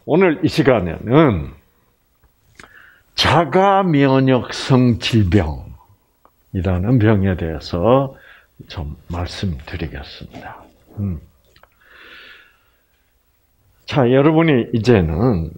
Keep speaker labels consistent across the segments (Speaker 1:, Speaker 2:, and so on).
Speaker 1: 오늘 이 시간에는 자가 면역성 질병이라는 병에 대해서 좀 말씀드리겠습니다. 자, 여러분이 이제는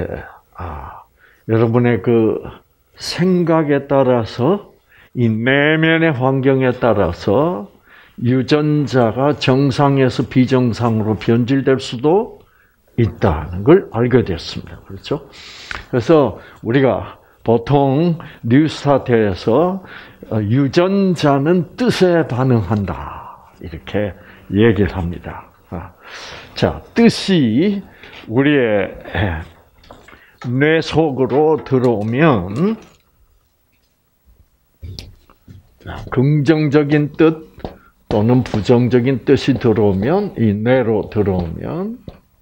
Speaker 1: 여러분의 그 생각에 따라서 이 내면의 환경에 따라서 유전자가 정상에서 비정상으로 변질될 수도 있다는 걸 알게 됐습니다. 그렇죠? 그래서 우리가 보통 뉴스타트에서 유전자는 뜻에 반응한다 이렇게 얘기를 합니다. 자, 뜻이 우리의 뇌 속으로 들어오면 긍정적인 뜻 또는 부정적인 뜻이 들어오면 이 뇌로 들어오면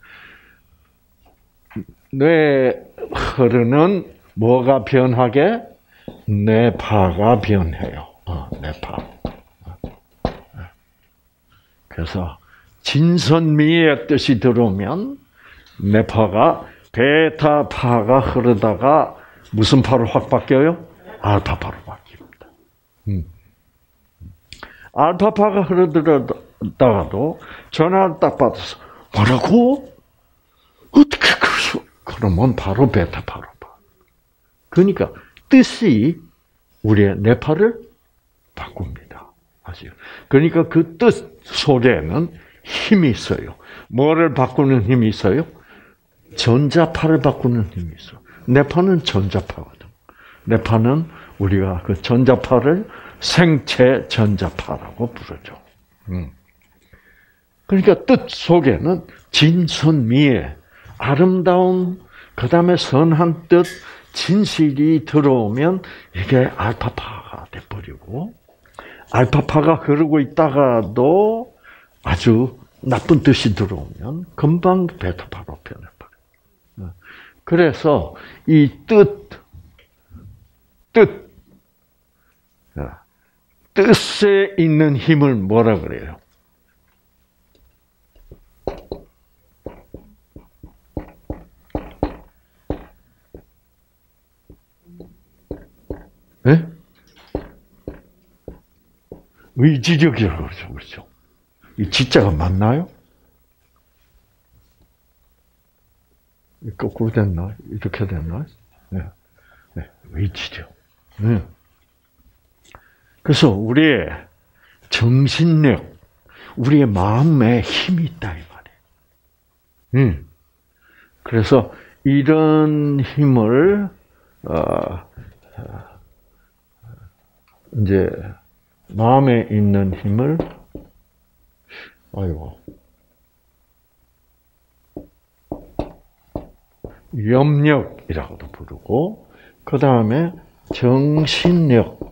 Speaker 1: 뇌에 흐르는 뭐가 변하게? 뇌파가 변해요. 뇌파. 그래서 진선미의 뜻이 들어오면 뇌파가 베타파가 흐르다가 무슨 파로 확 바뀌어요? 알파파로 바뀝니다. 알파파가 흐르다가도 전화를 딱 받아서 뭐라고? 어떻게 그러셔? 그러면 바로 베타파로 봐. 그러니까 뜻이 우리의 뇌파를 바꿉니다. 아시죠? 그러니까 그 뜻 속에는 힘이 있어요. 뭐를 바꾸는 힘이 있어요? 전자파를 바꾸는 힘이 있어요. 뇌파는 전자파거든. 뇌파는 우리가 그 전자파를 생체 전자파라고 부르죠. 그러니까 뜻 속에는 진선미의 아름다운, 그 다음에 선한 뜻, 진실이 들어오면 이게 알파파가 돼버리고, 알파파가 흐르고 있다가도 아주 나쁜 뜻이 들어오면 금방 베타파로 변해버려요. 그래서 이 뜻에 있는 힘을 뭐라 그래요? 네? 의지력이라고 그러죠. 그렇죠? 이 지자가 맞나요? 거꾸로 됐나? 이렇게 됐나? 네. 네. 의지력. 네. 그래서 우리의 정신력, 우리의 마음에 힘이 있다, 이 말이에요. 그래서 이런 힘을, 이제, 마음에 있는 힘을, 염력이라고도 부르고, 그 다음에 정신력,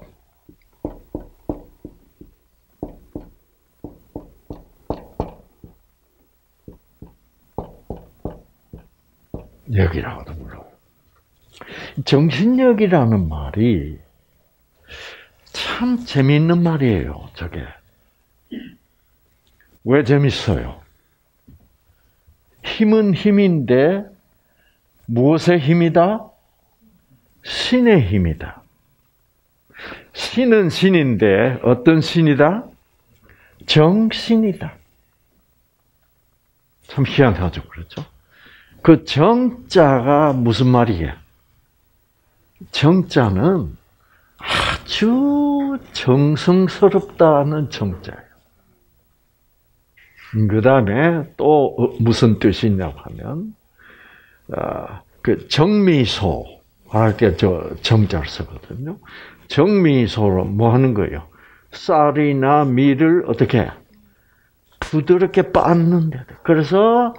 Speaker 1: 역이라고도 불러요. 정신력이라는 말이 참 재미있는 말이에요, 저게. 왜 재밌어요? 힘은 힘인데 무엇의 힘이다? 신의 힘이다. 신은 신인데 어떤 신이다? 정신이다. 참 희한하죠, 그렇죠? 그 정자가 무슨 말이에요? 정자는 아주 정성스럽다는 정자예요. 그 다음에 또 무슨 뜻이냐고 하면, 그 정미소 할 때 저 정자를 쓰거든요. 정미소로 뭐 하는 거예요? 쌀이나 밀을 어떻게 부드럽게 빻는데, 그래서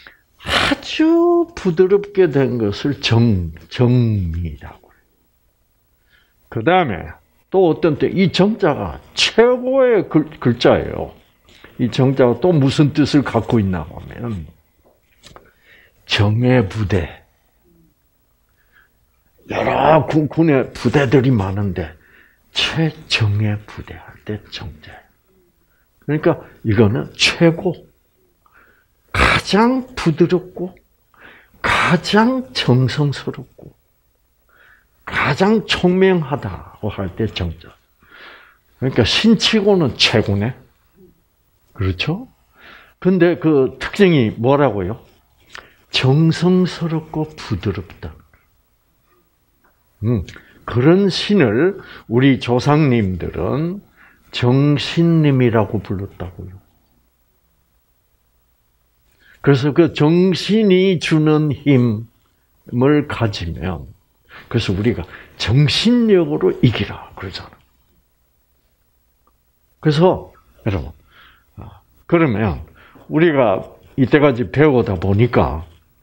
Speaker 1: 아주 부드럽게 된 것을 정미라고 해요. 그 다음에 또 어떤 때 이 정자가 최고의 글자예요. 이 정자가 또 무슨 뜻을 갖고 있나 하면 정예 부대. 여러 군의 부대들이 많은데 최정예 부대 할 때 정자예요. 그러니까 이거는 최고, 가장 부드럽고 가장 정성스럽고 가장 총명하다고 할 때 정자. 그러니까 신치고는 최고네. 그렇죠? 근데 그 특징이 뭐라고요? 정성스럽고 부드럽다. 그런 신을 우리 조상님들은 정신님이라고 불렀다고요. 그래서 그 정신이 주는 힘을 가지면, 그래서 우리가 정신력으로 이기라 그러잖아. 그래서 여러분, 그러면 우리가 이때까지 배우다 보니까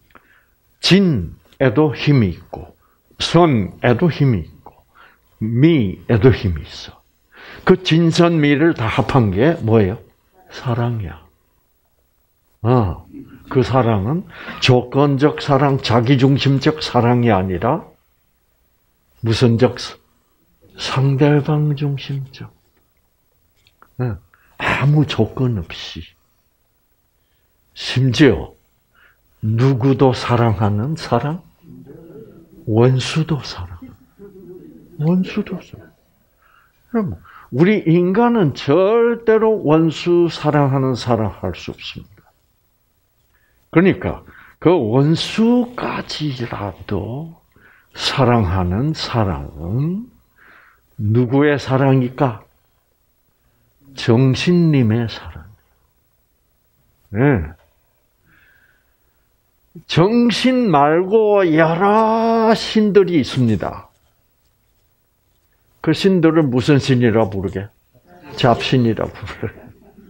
Speaker 1: 진에도 힘이 있고 선에도 힘이 있고 미에도 힘이 있어. 그 진선미를 다 합한 게 뭐예요? 사랑이야. 그 사랑은 조건적 사랑, 자기중심적 사랑이 아니라 무슨적? 상대방 중심적. 아무 조건 없이. 심지어 누구도 사랑하는 사랑? 원수도 사랑. 원수도 사랑. 그럼 우리 인간은 절대로 원수 사랑하는 사람 할 수 없습니다. 그러니까 그 원수까지라도 사랑하는 사랑은 누구의 사랑일까? 정신님의 사랑. 네. 정신 말고 여러 신들이 있습니다. 그 신들을 무슨 신이라고 부르게? 잡신이라고 부르게.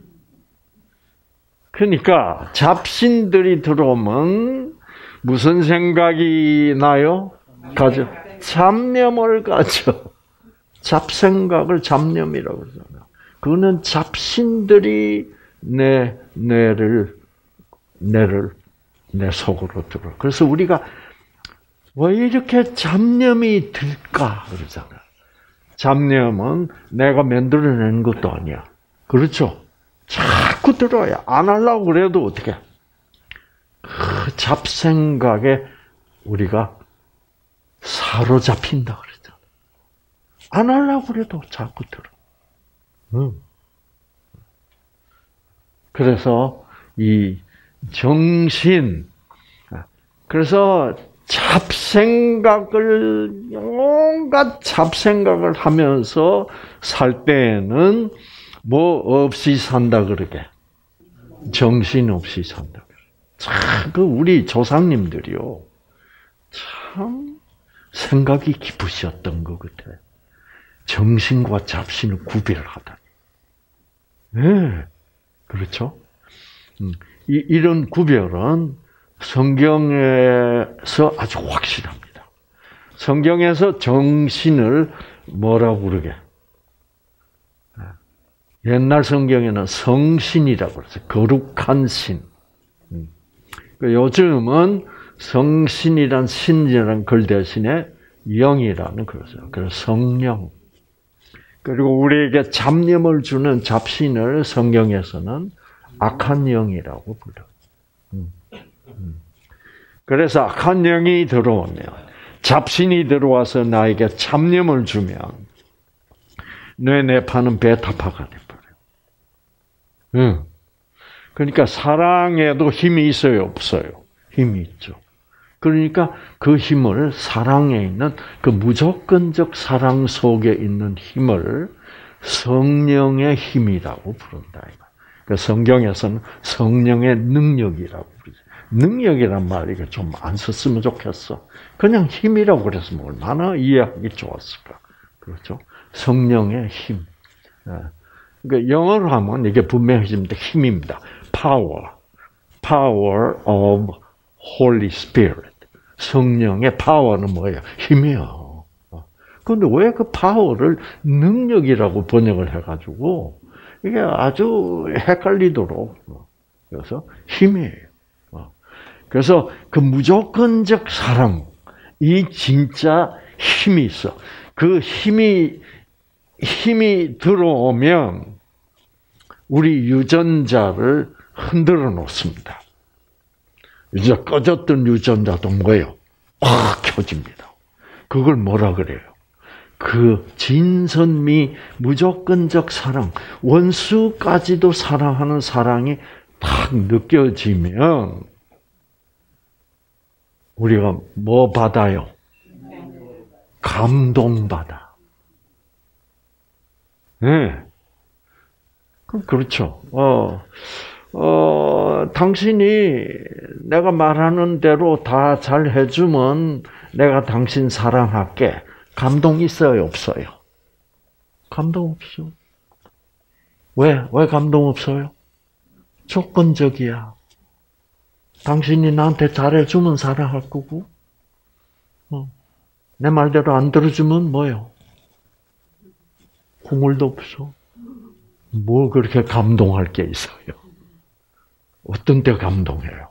Speaker 1: 그러니까 잡신들이 들어오면 무슨 생각이 나요? 가져. 잡념을 가져. 잡생각을 잡념이라고 그러잖아요. 그거는 잡신들이 내 속으로 들어. 그래서 우리가 왜 이렇게 잡념이 들까 그러잖아요. 잡념은 내가 만들어낸 것도 아니야. 그렇죠? 자꾸 들어야. 안 하려고 그래도 어떻게? 그 잡생각에 우리가 사로잡힌다 그러잖아. 안 하려고 그래도 자꾸 들어. 그래서 이 정신, 그래서 온갖 잡생각을 하면서 살 때에는 뭐 없이 산다 그러게. 정신 없이 산다 그래. 참, 우리 조상님들이요. 참 생각이 깊으셨던 것 같아. 정신과 잡신을 구별하다니. 네. 그렇죠? 이런 구별은 성경에서 아주 확실합니다. 성경에서 정신을 뭐라고 부르게? 옛날 성경에는 성신이라고 그랬어요. 거룩한 신. 요즘은 성신이란 신이라는 글 대신에 영이라는 그러죠. 그래서 성령. 그리고 우리에게 잡념을 주는 잡신을 성경에서는 악한 영이라고 불러요. 그래서 악한 영이 들어오면, 잡신이 들어와서 나에게 잡념을 주면 뇌 내파는 베타파가 돼버려요. 그러니까 사랑에도 힘이 있어요, 없어요? 힘이 있죠. 그러니까 그 힘을, 사랑에 있는 그 무조건적 사랑 속에 있는 힘을 성령의 힘이라고 부른다. 그러니까 성경에서는 성령의 능력이라고 부르죠. 능력이란 말 이거 좀 안 썼으면 좋겠어. 그냥 힘이라고 그랬으면 얼마나 이해하기 좋았을까. 그렇죠? 성령의 힘. 그러니까 영어로 하면 이게 분명해집니다. 힘입니다. Power of Holy Spirit. 성령의 파워는 뭐예요? 힘이요. 그런데 왜 그 파워를 능력이라고 번역을 해가지고 이게 아주 헷갈리도록. 그래서 힘이에요. 그래서 그 무조건적 사랑, 이 진짜 힘이 있어. 그 힘이 들어오면 우리 유전자를 흔들어 놓습니다. 이제 꺼졌던 유전자도 뭐예요? 확 켜집니다. 그걸 뭐라 그래요? 그 진선미 무조건적 사랑, 원수까지도 사랑하는 사랑이 딱 느껴지면 우리가 뭐 받아요? 감동받아. 네. 그렇죠. 당신이 내가 말하는 대로 다 잘 해주면 내가 당신 사랑할게. 감동 있어요, 없어요? 감동 없어. 왜 감동 없어요? 조건적이야. 당신이 나한테 잘해주면 사랑할 거고, 내 말대로 안 들어주면 뭐예요? 국물도 없어. 뭐 그렇게 감동할 게 있어요? 어떤 때 감동해요?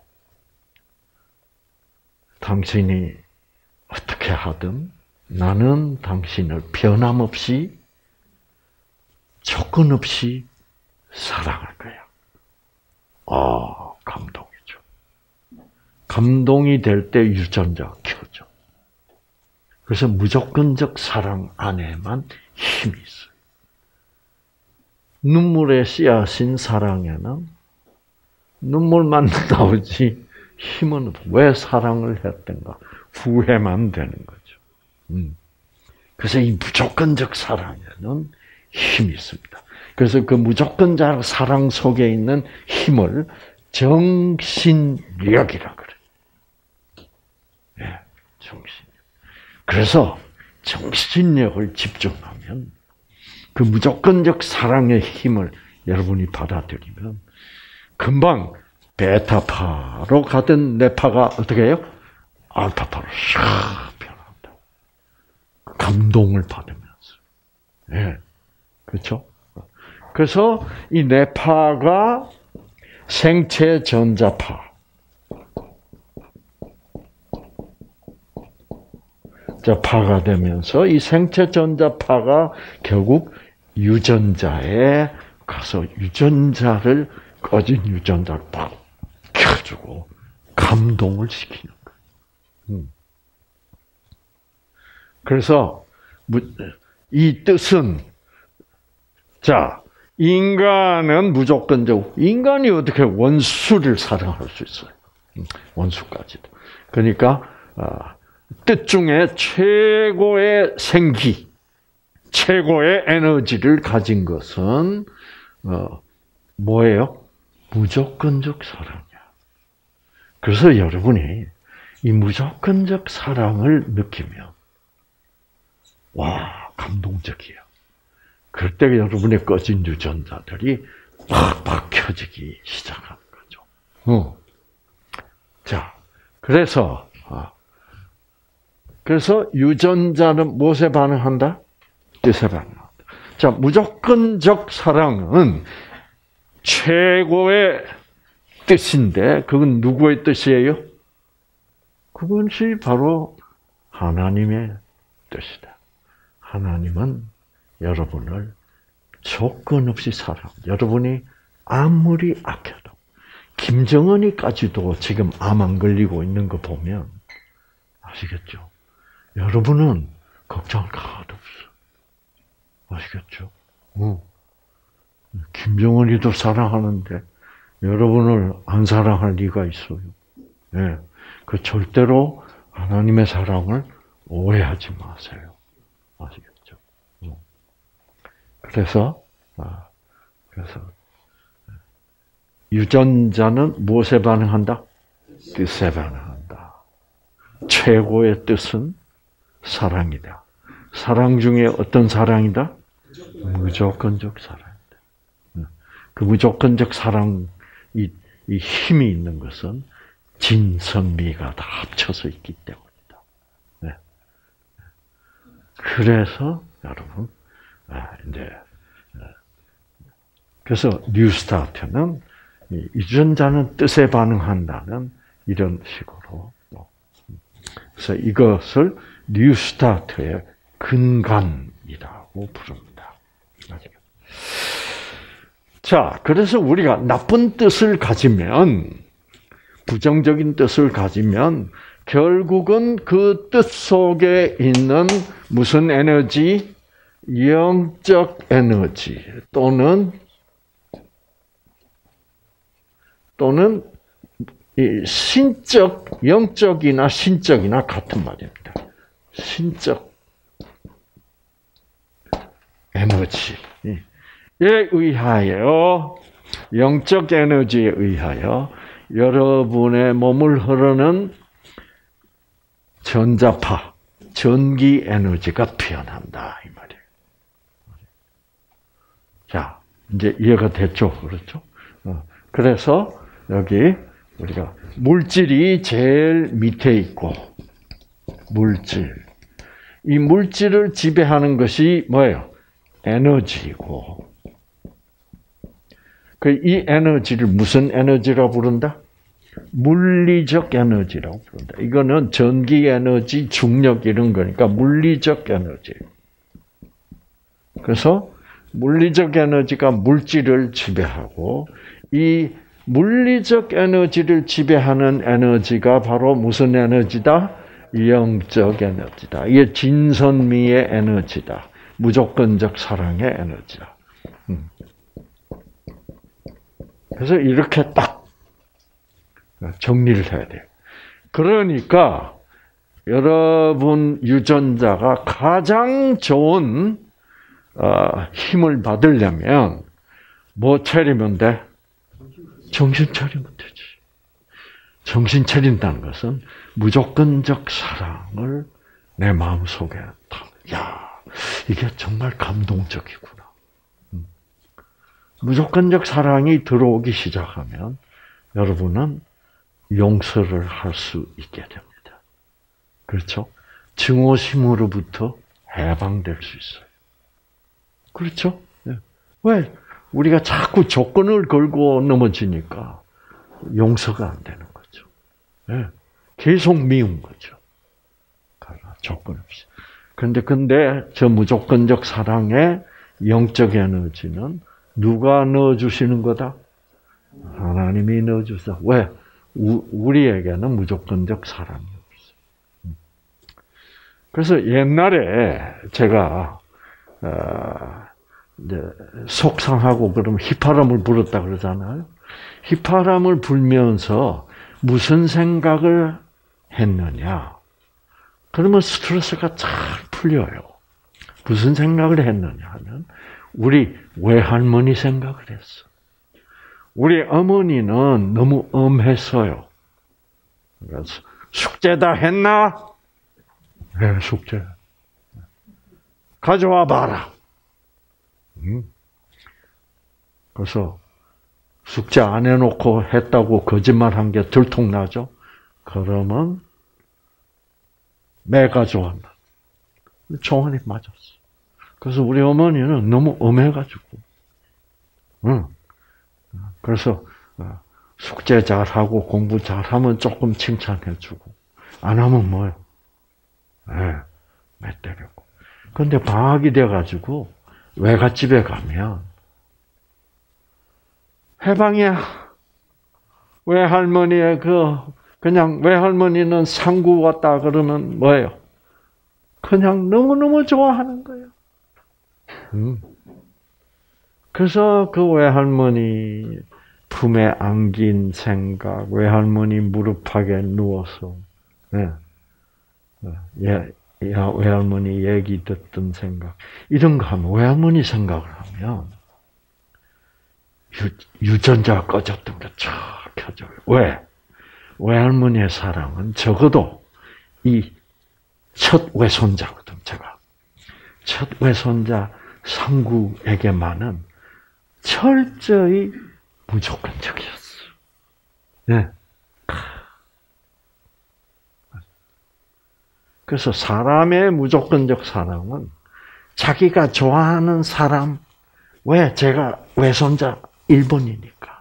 Speaker 1: 당신이 어떻게 하든 나는 당신을 변함없이 조건 없이 사랑할 거야. 감동이죠. 감동이 될 때 유전자가 켜져. 그래서 무조건적 사랑 안에만 힘이 있어요. 눈물에 씨앗인 사랑에는 눈물만 나오지 힘은 왜 사랑을 했던가 후회만 되는 거죠. 그래서 이 무조건적 사랑에는 힘이 있습니다. 그래서 그 무조건적 사랑 속에 있는 힘을 정신력이라 그래요. 네, 정신력. 그래서 정신력을 집중하면 그 무조건적 사랑의 힘을 여러분이 받아들이면 금방 베타파로 가던 뇌파가 어떻게 해요? 알파파로 샥 변한다. 감동을 받으면서. 예. 그렇죠? 그래서 이 뇌파가 생체 전자파. 파가 되면서 이 생체 전자파가 결국 유전자에 가서 유전자를 꺼진 유전자를 팍 켜주고 감동을 시키는 거예요. 그래서 이 뜻은 자 인간은 무조건적 인간이 어떻게 원수를 사랑할 수 있어요? 원수까지도. 그러니까 뜻 중에 최고의 생기, 최고의 에너지를 가진 것은 뭐예요? 무조건적 사랑이야. 그래서 여러분이 이 무조건적 사랑을 느끼면 와 감동적이야. 그럴 때 여러분의 꺼진 유전자들이 팍팍 켜지기 시작하는 거죠. 자, 그래서 유전자는 무엇에 반응한다? 뜻에 반응한다. 자, 무조건적 사랑은 최고의 뜻인데 그건 누구의 뜻이에요? 그것이 바로 하나님의 뜻이다. 하나님은 여러분을 조건 없이 사랑. 여러분이 아무리 악해도 김정은이까지도 지금 암 안 걸리고 있는 거 보면 아시겠죠? 여러분은 걱정할 거 하나도 없어. 아시겠죠? 김정은이도 사랑하는데 여러분을 안 사랑할 리가 있어요. 네. 그 절대로 하나님의 사랑을 오해하지 마세요. 아시겠죠? 그래서 유전자는 무엇에 반응한다? 뜻에 반응한다. 최고의 뜻은 사랑이다. 사랑 중에 어떤 사랑이다? 무조건적 사랑이다. 그 무조건적 사랑, 이 힘이 있는 것은 진선미가 다 합쳐서 있기 때문이다. 네. 그래서 여러분, 이제 그래서 뉴스타트는 유전자는 뜻에 반응한다는 이런 식으로. 그래서 이것을 뉴스타트의 근간이라고 부릅니다. 자, 그래서 우리가 나쁜 뜻을 가지면 부정적인 뜻을 가지면 결국은 그 뜻 속에 있는 무슨 에너지? 영적 에너지 또는 이 신적, 영적이나 신적이나 같은 말입니다. 신적 에너지에 의하여, 영적 에너지에 의하여 여러분의 몸을 흐르는 전자파, 전기 에너지가 피어난다 이 말이에요. 자, 이제 이해가 됐죠, 그렇죠? 그래서 여기 우리가 물질이 제일 밑에 있고, 물질. 이 물질을 지배하는 것이 뭐예요? 에너지고. 이 에너지를 무슨 에너지라고 부른다? 물리적 에너지라고 부른다. 이거는 전기 에너지, 중력 이런 거니까 물리적 에너지. 그래서 물리적 에너지가 물질을 지배하고, 이 물리적 에너지를 지배하는 에너지가 바로 무슨 에너지다? 영적 에너지다. 이게 진선미의 에너지다. 무조건적 사랑의 에너지다. 그래서 이렇게 딱 정리를 해야 돼요. 그러니까 여러분 유전자가 가장 좋은 힘을 받으려면 뭐 차리면 돼? 정신 차리면 되지. 정신 차린다는 것은 무조건적 사랑을 내 마음속에 다. 야, 이게 정말 감동적이구나. 무조건적 사랑이 들어오기 시작하면 여러분은 용서를 할 수 있게 됩니다. 그렇죠? 증오심으로부터 해방될 수 있어요. 그렇죠? 왜? 우리가 자꾸 조건을 걸고 넘어지니까 용서가 안 되는 거죠. 계속 미운 거죠. 조건 없이. 근데 저 무조건적 사랑의 영적 에너지는 누가 넣어주시는 거다? 하나님이 넣어주셔. 왜? 우리에게는 무조건적 사랑이 없어요. 그래서 옛날에 제가 이제 속상하고 그러면 휘파람을 불었다 그러잖아요. 휘파람을 불면서 무슨 생각을 했느냐? 그러면 스트레스가 잘 풀려요. 무슨 생각을 했느냐 하면 우리 외할머니 생각을 했어. 우리 어머니는 너무 엄했어요. 그래서 숙제 다 했나? 네, 숙제. 가져와 봐라. 그래서 숙제 안 해놓고 했다고 거짓말한 게 들통나죠? 그러면 매 가져왔나? 총알이 맞았어. 그래서 우리 어머니는 너무 엄해가지고, 그래서 숙제 잘하고 공부 잘하면 조금 칭찬해주고, 안 하면 뭐요? 매 때리고. 근데 방학이 돼가지고 외갓집에 가면 해방이야. 외할머니의 그냥 외할머니는 상구 왔다 그러면 뭐예요? 그냥 너무너무 좋아하는 거예요. 그래서 그 외할머니 품에 안긴 생각, 외할머니 무릎팍에 누워서 외할머니 얘기 듣던 생각, 이런 거 하면 외할머니 생각을 하면 유전자가 꺼졌던 게 쫙 켜져요. 왜? 외할머니의 사랑은 적어도 이 첫 외손자거든, 제가. 첫 외손자 상구에게만은 철저히 무조건적이었어. 네. 그래서 사람의 무조건적 사랑은 자기가 좋아하는 사람, 왜? 제가 외손자 1번이니까.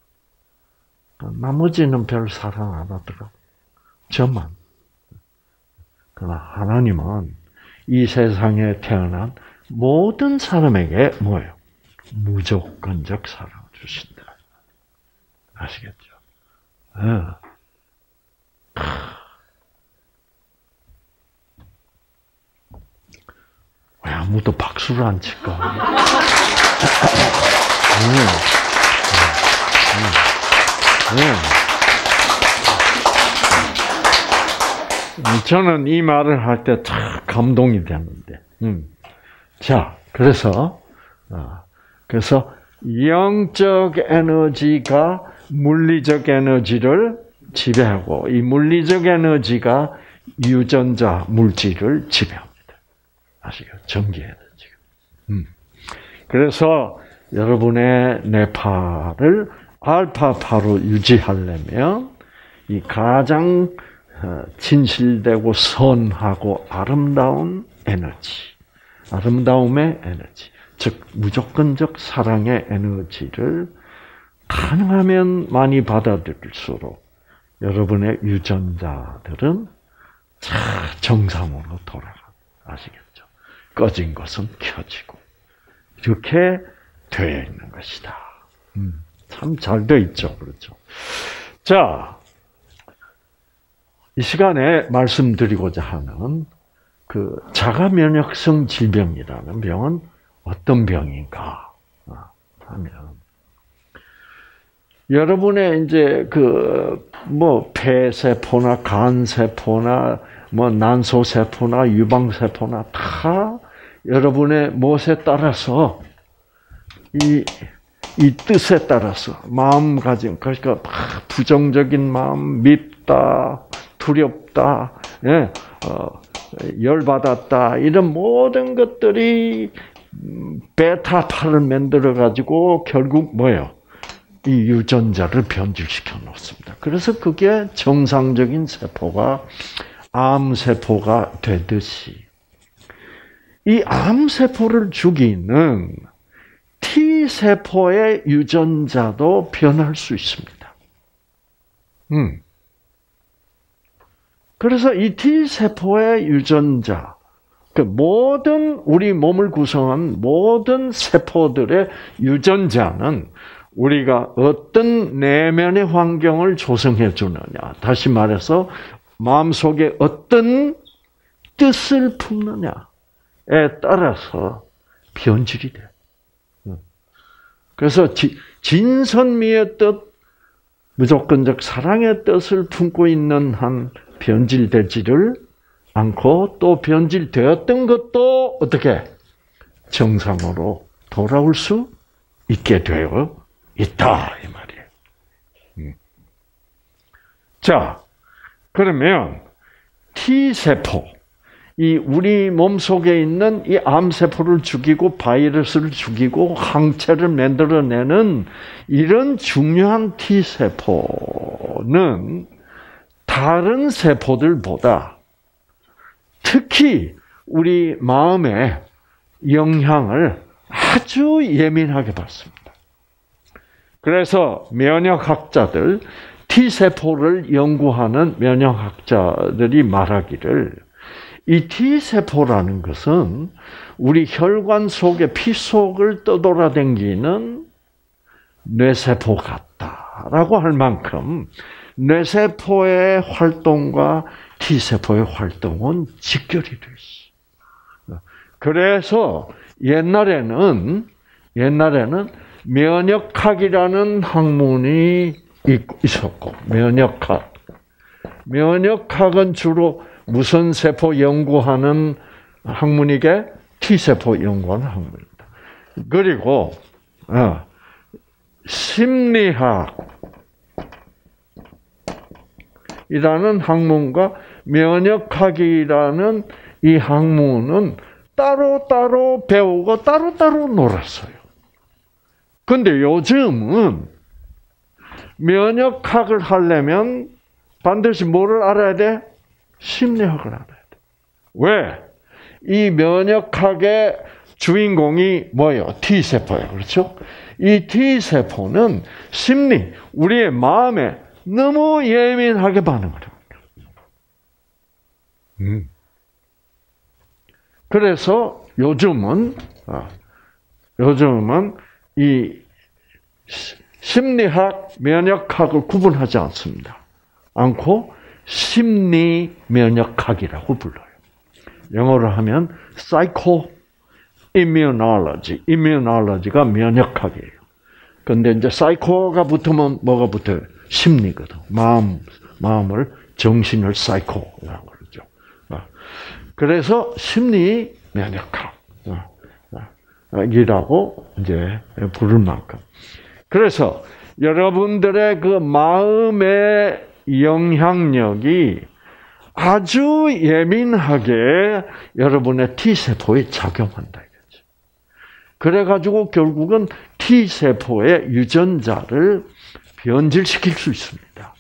Speaker 1: 나머지는 별 사랑 안 하더라고. 저만. 그러나 하나님은 이 세상에 태어난 모든 사람에게 뭐예요? 무조건적 사랑을 주신다. 아시겠죠? 왜 아무도 박수를 안 칠까? 저는 이 말을 할 때 참 감동이 되는데. 자, 그래서 영적 에너지가 물리적 에너지를 지배하고, 이 물리적 에너지가 유전자 물질을 지배합니다. 아시죠? 전기 에너지. 그래서 여러분의 뇌파를 알파파로 유지하려면 이 가장 진실되고 선하고 아름다운 에너지, 아름다움의 에너지, 즉 무조건적 사랑의 에너지를 가능하면 많이 받아들일수록 여러분의 유전자들은 정상으로 돌아가. 아시겠죠? 꺼진 것은 켜지고 이렇게 되어 있는 것이다. 참 잘 되어 있죠, 그렇죠? 자, 이 시간에 말씀드리고자 하는 그 자가 면역성 질병이라는 병은 어떤 병인가 하면, 여러분의 이제 폐세포나 간세포나 난소세포나 유방세포나 다 여러분의 무엇에 따라서 이 뜻에 따라서 마음가짐, 그러니까 부정적인 마음, 밉다, 두렵다, 열받았다, 이런 모든 것들이 베타파를 만들어 가지고 결국 뭐예요? 이 유전자를 변질시켜 놓습니다. 그래서 그게 정상적인 세포가 암세포가 되듯이 이 암세포를 죽이는 T세포의 유전자도 변할 수 있습니다. 그래서 이 T세포의 유전자, 모든 우리 몸을 구성한 모든 세포들의 유전자는 우리가 어떤 내면의 환경을 조성해 주느냐, 다시 말해서 마음속에 어떤 뜻을 품느냐에 따라서 변질이 돼요. 그래서 진선미의 뜻, 무조건적 사랑의 뜻을 품고 있는 한 변질되지를 않고, 또 변질되었던 것도 어떻게 정상으로 돌아올 수 있게 되어 있다, 이 말이에요. 자, 그러면 T세포, 이 우리 몸 속에 있는 이 암세포를 죽이고 바이러스를 죽이고 항체를 만들어내는 이런 중요한 T세포는 다른 세포들보다 특히 우리 마음에 영향을 아주 예민하게 받습니다. 그래서 면역학자들, T세포를 연구하는 면역학자들이 말하기를, 이 T세포라는 것은 우리 혈관 속에 피 속을 떠돌아다니는 뇌세포 같다라고 할 만큼 뇌세포의 활동과 T세포의 활동은 직결이 돼 있어. 그래서 옛날에는 면역학이라는 학문이 있었고, 면역학은 주로 무슨 세포 연구하는 학문이게? T세포 연구하는 학문입니다. 그리고 심리학이라는 학문과 면역학이라는 이 학문은 따로따로 배우고 따로따로 놀았어요. 근데 요즘은 면역학을 하려면 반드시 뭐를 알아야 돼? 심리학을 알아야 돼. 왜? 이 면역학의 주인공이 뭐예요? T세포예요. 그렇죠? 이 T세포는 심리, 우리의 마음에 너무 예민하게 반응을 합니다. 그래서 요즘은 이 심리학, 면역학을 구분하지 않습니다. 않고 심리 면역학이라고 불러요. 영어로 하면 psychoimmunology. immunology가 면역학이에요. 근데 이제 psycho가 붙으면 뭐가 붙어요? 심리거든. 마음을, 정신을 psycho라고 그러죠. 그래서 심리 면역학이라고 이제 부를 만큼. 그래서 여러분들의 그 마음의 영향력이 아주 예민하게 여러분의 T세포에 작용한다 이거죠. 그래가지고 결국은 T세포의 유전자를 변질시킬 수 있습니다.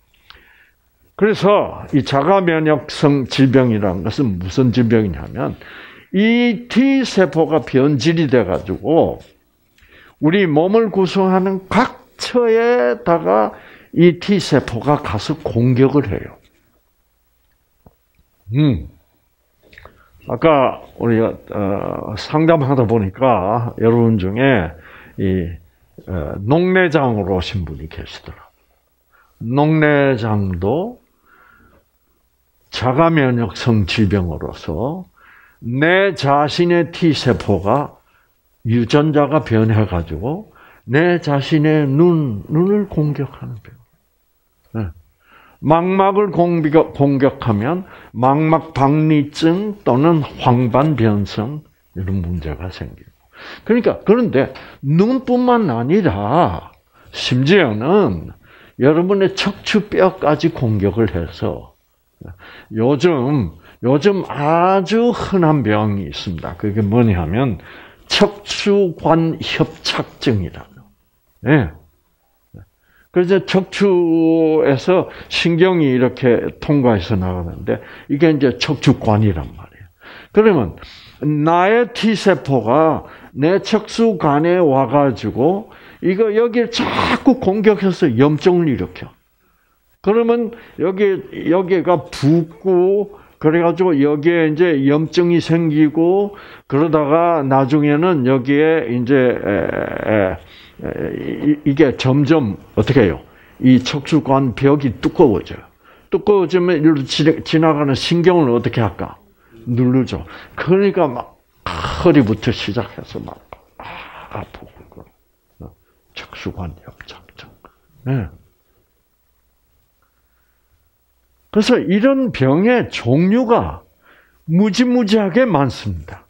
Speaker 1: 그래서 이 자가면역성 질병이라는 것은 무슨 질병이냐면 이 T세포가 변질이 돼가지고 우리 몸을 구성하는 각 처에다가 이 T세포가 가서 공격을 해요. 아까 우리가 상담하다 보니까 여러분 중에 이 녹내장으로 오신 분이 계시더라고요. 녹내장도 자가면역성 질병으로서 내 자신의 T세포가 유전자가 변해가지고 내 자신의 눈을 공격하는 병. 망막을 공격하면 망막 박리증 또는 황반변성 이런 문제가 생기고. 그러니까 그런데 눈뿐만 아니라 심지어는 여러분의 척추뼈까지 공격을 해서 요즘 아주 흔한 병이 있습니다. 그게 뭐냐면 척추관 협착증이라고. 네. 그래서 척추에서 신경이 이렇게 통과해서 나가는데 이게 이제 척추관이란 말이에요. 그러면 나의 T세포가 내 척추관에 와가지고 여기를 자꾸 공격해서 염증을 일으켜. 그러면 여기가 붓고 그래가지고 여기에 이제 염증이 생기고 그러다가 나중에는 여기에 이제 이게 점점 어떻게 해요? 이 척추관 벽이 두꺼워져요. 두꺼워지면 이리로 지나가는 신경을 어떻게 할까? 누르죠. 그러니까 막 허리부터 시작해서 막 아프고 척추관 협착증. 네. 그래서 이런 병의 종류가 무지무지하게 많습니다.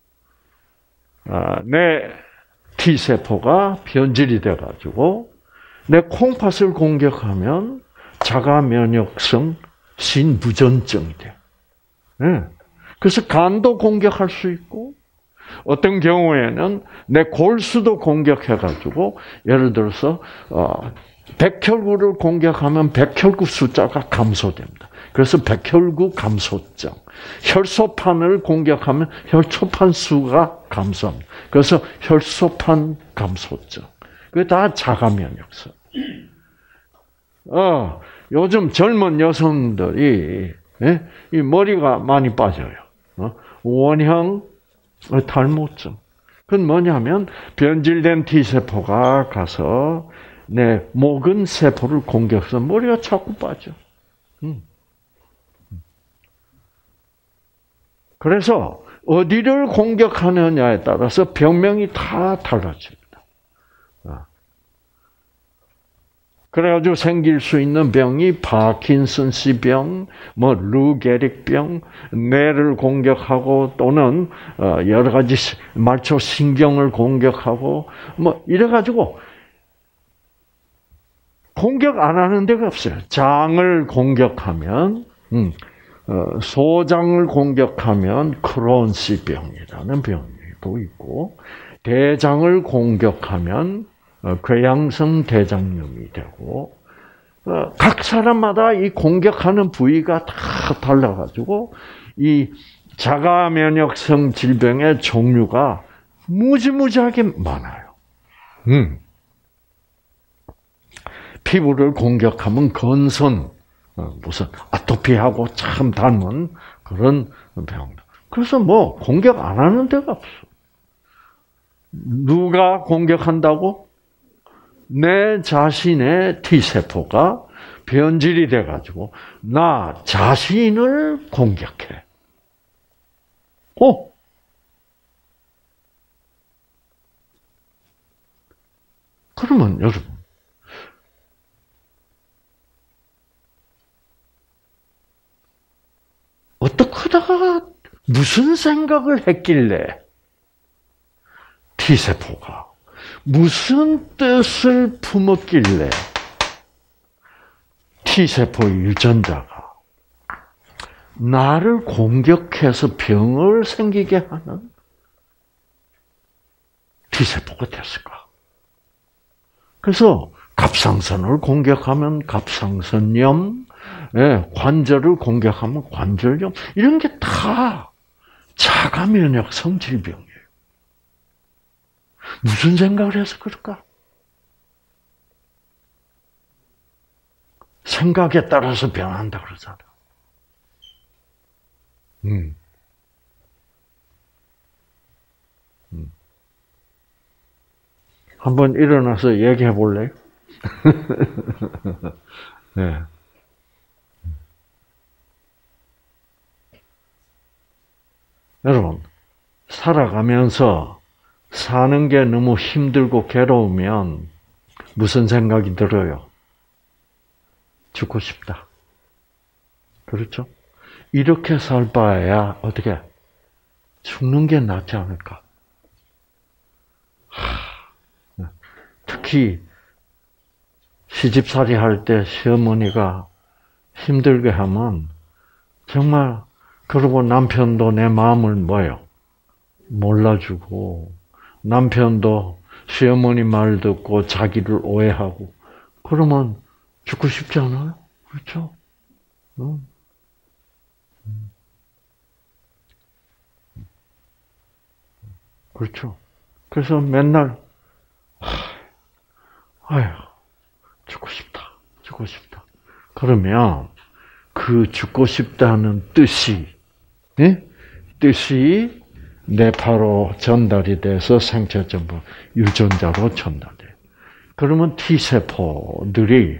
Speaker 1: 내 T세포가 변질이 돼가지고 내 콩팥을 공격하면 자가면역성 신부전증이 돼요. 네. 그래서 간도 공격할 수 있고 어떤 경우에는 내 골수도 공격해가지고 예를 들어서 백혈구를 공격하면 백혈구 숫자가 감소됩니다. 그래서 백혈구 감소증. 혈소판을 공격하면 혈소판 수가 감소합니다. 그래서 혈소판 감소증. 그게 다 자가면역성. 요즘 젊은 여성들이 이 머리가 많이 빠져요. 원형 탈모증. 그건 뭐냐면 변질된 T세포가 가서 내 모근 세포를 공격해서 머리가 자꾸 빠져. 그래서 어디를 공격하느냐에 따라서 병명이 다 달라집니다. 그래가지고 생길 수 있는 병이 파킨슨씨 병, 루 게릭병, 뇌를 공격하고 또는 여러 가지 말초 신경을 공격하고 이래가지고 공격 안 하는 데가 없어요. 장을 공격하면 소장을 공격하면 크론씨 병이라는 병도 있고 대장을 공격하면 궤양성 대장염이 되고 각 사람마다 이 공격하는 부위가 다 달라가지고 이 자가면역성 질병의 종류가 무지무지하게 많아요. 피부를 공격하면 건선, 무슨 아토피하고 참 닮은 그런 병. 그래서 공격 안 하는 데가 없어. 누가 공격한다고? 내 자신의 T세포가 변질이 돼가지고 나 자신을 공격해. 그러면 여러분, 어떡하다가 무슨 생각을 했길래 T세포가 무슨 뜻을 품었길래 T세포 유전자가 나를 공격해서 병을 생기게 하는 T세포가 됐을까? 그래서 갑상선을 공격하면 갑상선염, 관절을 공격하면 관절염, 이런 게 다 자가 면역성 질병이에요. 무슨 생각을 해서 그럴까? 생각에 따라서 변한다 그러잖아. 한번 일어나서 얘기해 볼래요? 네. 여러분, 살아가면서 사는 게 너무 힘들고 괴로우면 무슨 생각이 들어요? 죽고 싶다. 그렇죠? 이렇게 살 바에야 어떻게 죽는 게 낫지 않을까? 특히 시집살이 할 때 시어머니가 힘들게 하면 정말, 그리고 남편도 내 마음을 몰라주고, 남편도 시어머니 말 듣고 자기를 오해하고, 그러면 죽고 싶지 않아요? 그렇죠? 그렇죠. 그래서 맨날 죽고 싶다. 그러면 그 죽고 싶다는 뜻이 뇌파로 전달이 돼서 생체 전부 유전자로 전달돼요. 그러면 T세포들이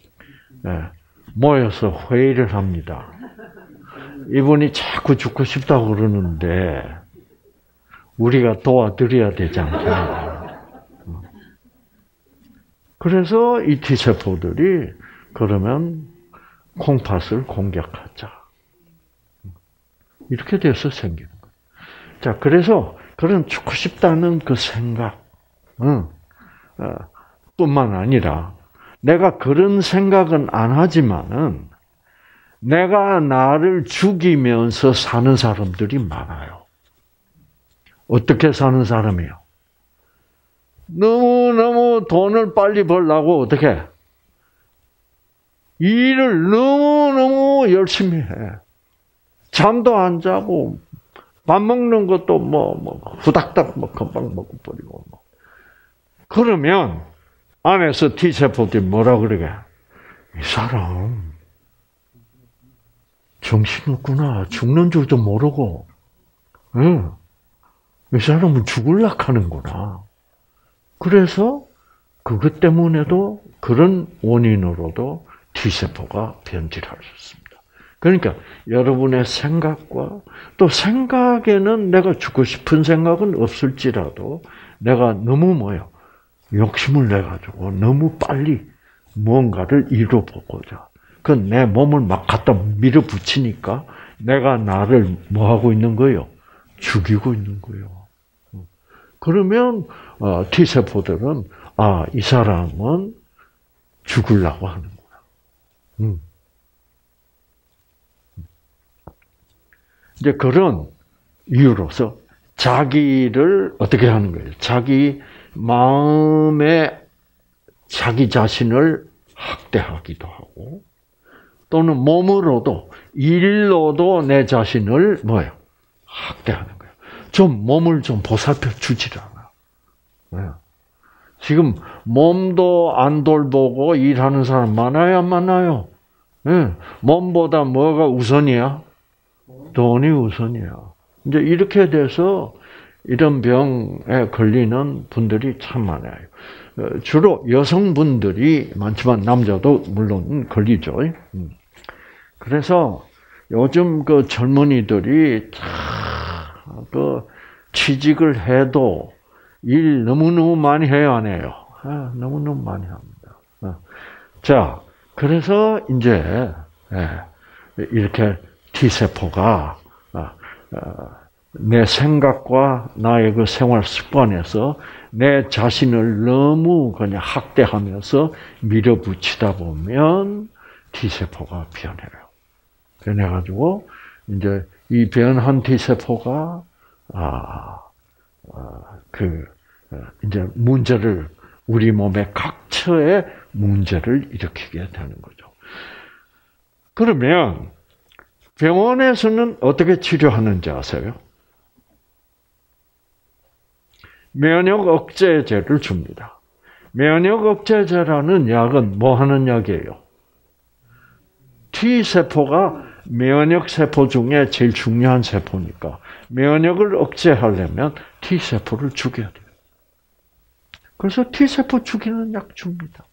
Speaker 1: 모여서 회의를 합니다. 이분이 자꾸 죽고 싶다고 그러는데 우리가 도와드려야 되지 않겠냐. 그래서 이 T세포들이 그러면 콩팥을 공격하자. 이렇게 돼서 생기는 거예요. 자, 그래서 그런 죽고 싶다는 그 생각, 뿐만 아니라 내가 그런 생각은 안 하지만은 내가 나를 죽이면서 사는 사람들이 많아요. 어떻게 사는 사람이요? 너무너무 돈을 빨리 벌려고 어떻게? 일을 너무너무 열심히 해. 잠도 안 자고, 밥 먹는 것도 후닥닥 금방 먹고 버리고. 그러면, 안에서 T세포들이 뭐라 그러게? 이 사람, 정신없구나. 죽는 줄도 모르고, 이 사람은 죽으려고 하는구나. 그래서, 그것 때문에도, 그런 원인으로도 T세포가 변질할 수 있습니다. 그러니까 여러분의 생각과 또 생각에는 내가 죽고 싶은 생각은 없을지라도 내가 너무 욕심을 내가지고 너무 빨리 뭔가를 이뤄보고자. 그건 내 몸을 막 갖다 밀어붙이니까 내가 나를 뭐하고 있는 거예요? 죽이고 있는 거예요. 그러면 T세포들은 이 사람은 죽으려고 하는구나. 이제 그런 이유로서 자기를 어떻게 하는 거예요? 자기 마음에 자기 자신을 학대하기도 하고, 또는 몸으로도, 일로도 내 자신을 학대하는 거예요. 좀 몸을 좀 보살펴 주질 않아. 지금 몸도 안 돌보고 일하는 사람 많아요, 안 많아요? 몸보다 뭐가 우선이야? 돈이 우선이야. 이제 이렇게 돼서 이런 병에 걸리는 분들이 참 많아요. 주로 여성분들이 많지만 남자도 물론 걸리죠. 그래서 요즘 그 젊은이들이 그 취직을 해도 일 너무너무 많이 해야 하네요. 너무너무 많이 합니다. 자, 그래서 이제 이렇게 T세포가 내 생각과 나의 그 생활 습관에서 내 자신을 너무 그냥 학대하면서 밀어붙이다 보면 T세포가 변해요. 변해가지고 이제 이 변한 T세포가 이제 문제를 우리 몸의 각처에 문제를 일으키게 되는 거죠. 그러면 병원에서는 어떻게 치료하는지 아세요? 면역 억제제를 줍니다. 면역 억제제라는 약은 뭐 하는 약이에요? T세포가 면역세포 중에 제일 중요한 세포니까 면역을 억제하려면 T세포를 죽여야 돼요. 그래서 T세포 죽이는 약 줍니다.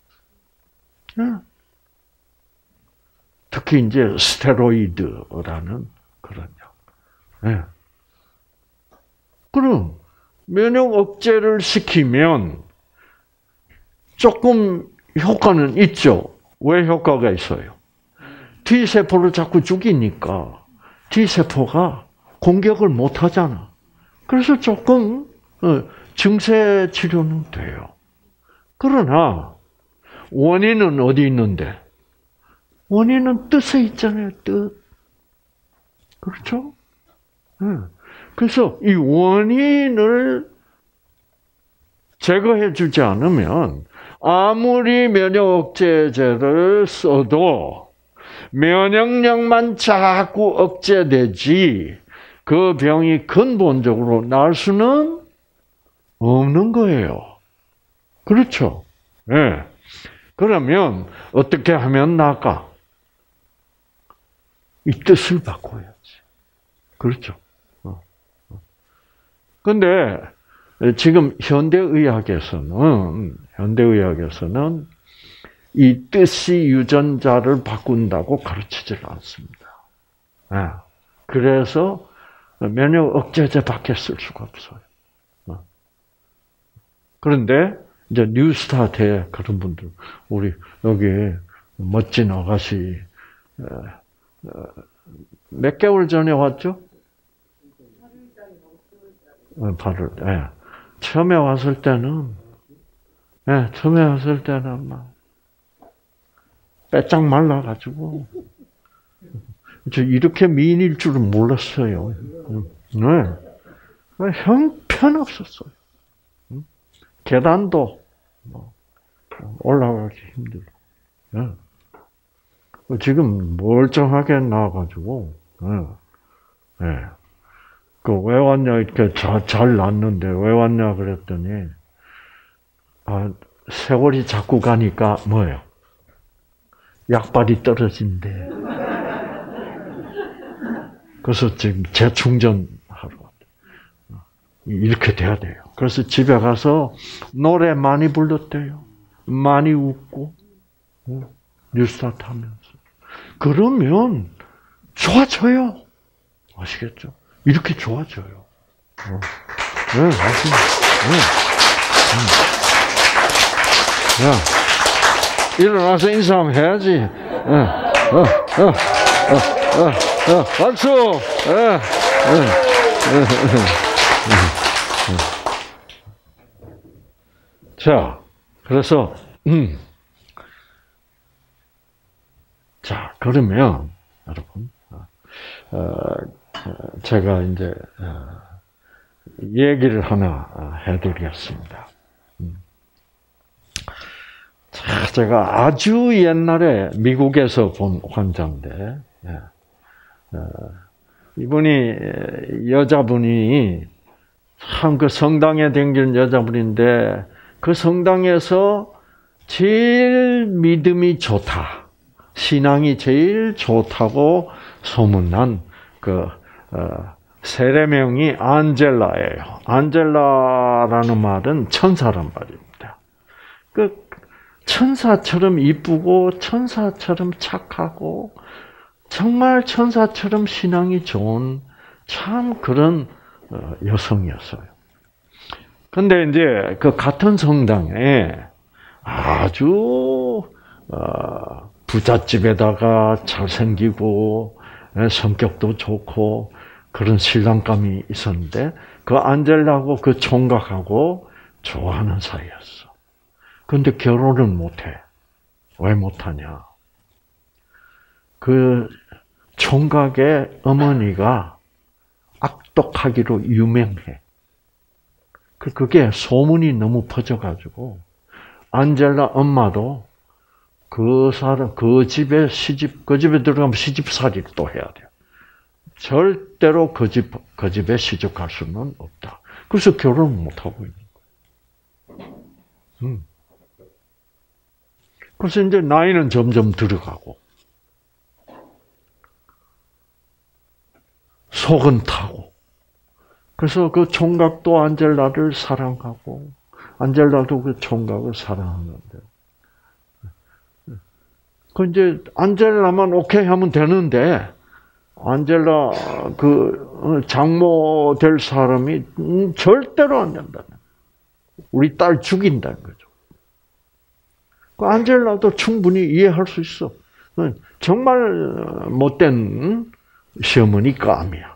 Speaker 1: 특히 이제 스테로이드라는 그런 약. 그럼 면역 억제를 시키면 조금 효과는 있죠. 왜 효과가 있어요? T세포를 자꾸 죽이니까 T세포가 공격을 못 하잖아. 그래서 조금 증세 치료는 돼요. 그러나 원인은 어디 있는데? 원인은 뜻에 있잖아요. 뜻. 그렇죠? 그래서 이 원인을 제거해 주지 않으면 아무리 면역 억제제를 써도 면역력만 자꾸 억제되지 그 병이 근본적으로 나을 수는 없는 거예요. 그렇죠? 네. 그러면 어떻게 하면 나을까? 이 뜻을 바꿔야지. 그렇죠? 근데 지금 현대의학에서는 이 뜻이 유전자를 바꾼다고 가르치질 않습니다. 그래서 면역 억제제밖에 쓸 수가 없어요. 그런데 이제 뉴스타트에 그런 분들, 우리 여기 멋진 아가씨 몇 개월 전에 왔죠? 8월. 처음에 왔을 때는 막 빼짝 말라가지고 저 이렇게 미인일 줄은 몰랐어요. 형편없었어요. 계단도 올라가기 힘들고. 지금 멀쩡하게 나와가지고. 왜 왔냐, 이렇게 잘 났는데, 왜 왔냐, 그랬더니, 세월이 자꾸 가니까, 뭐예요? 약발이 떨어진대. 그래서 지금 재충전하러 왔대. 이렇게 돼야 돼요. 그래서 집에 가서 노래 많이 불렀대요. 많이 웃고, 뉴스타트 하면서. 그러면 좋아져요. 아시겠죠? 이렇게 좋아져요. 네, 맞습니다. 야, 일어나서 인사 한번 해야지. 박수! 자, 그래서, 자, 그러면, 여러분, 제가 이제 얘기를 하나 해드리겠습니다. 제가 아주 옛날에 미국에서 본 환자인데 이분이 여자분이 참 그 성당에 다니는 여자분인데 그 성당에서 제일 믿음이 좋다, 신앙이 제일 좋다고 소문난 세례명이 안젤라예요. 안젤라라는 말은 천사란 말입니다. 그 천사처럼 이쁘고 천사처럼 착하고 정말 천사처럼 신앙이 좋은 참 그런 여성이었어요. 근데 이제 그 같은 성당에 아주 부잣집에다가 잘생기고 성격도 좋고 그런 신랑감이 있었는데 그 안젤라하고 그 총각하고 좋아하는 사이였어. 근데 결혼을 못해. 왜 못하냐? 그 총각의 어머니가 악독하기로 유명해. 그게 소문이 너무 퍼져가지고 안젤라 엄마도 그 집에 그 집에 들어가면 시집살이를 또 해야 돼요. 절대로 그 집에 시집갈 수는 없다. 그래서 결혼을 못 하고 있는 거예요. 그래서 이제 나이는 점점 들어가고 속은 타고. 그래서 그 총각도 안젤라를 사랑하고 안젤라도 그 총각을 사랑하는데. 그 이제 안젤라만 오케이 하면 되는데 안젤라 그 장모 될 사람이 절대로 안 된다는. 우리 딸 죽인다는 거죠. 그 안젤라도 충분히 이해할 수 있어. 정말 못된 시어머니 감이야.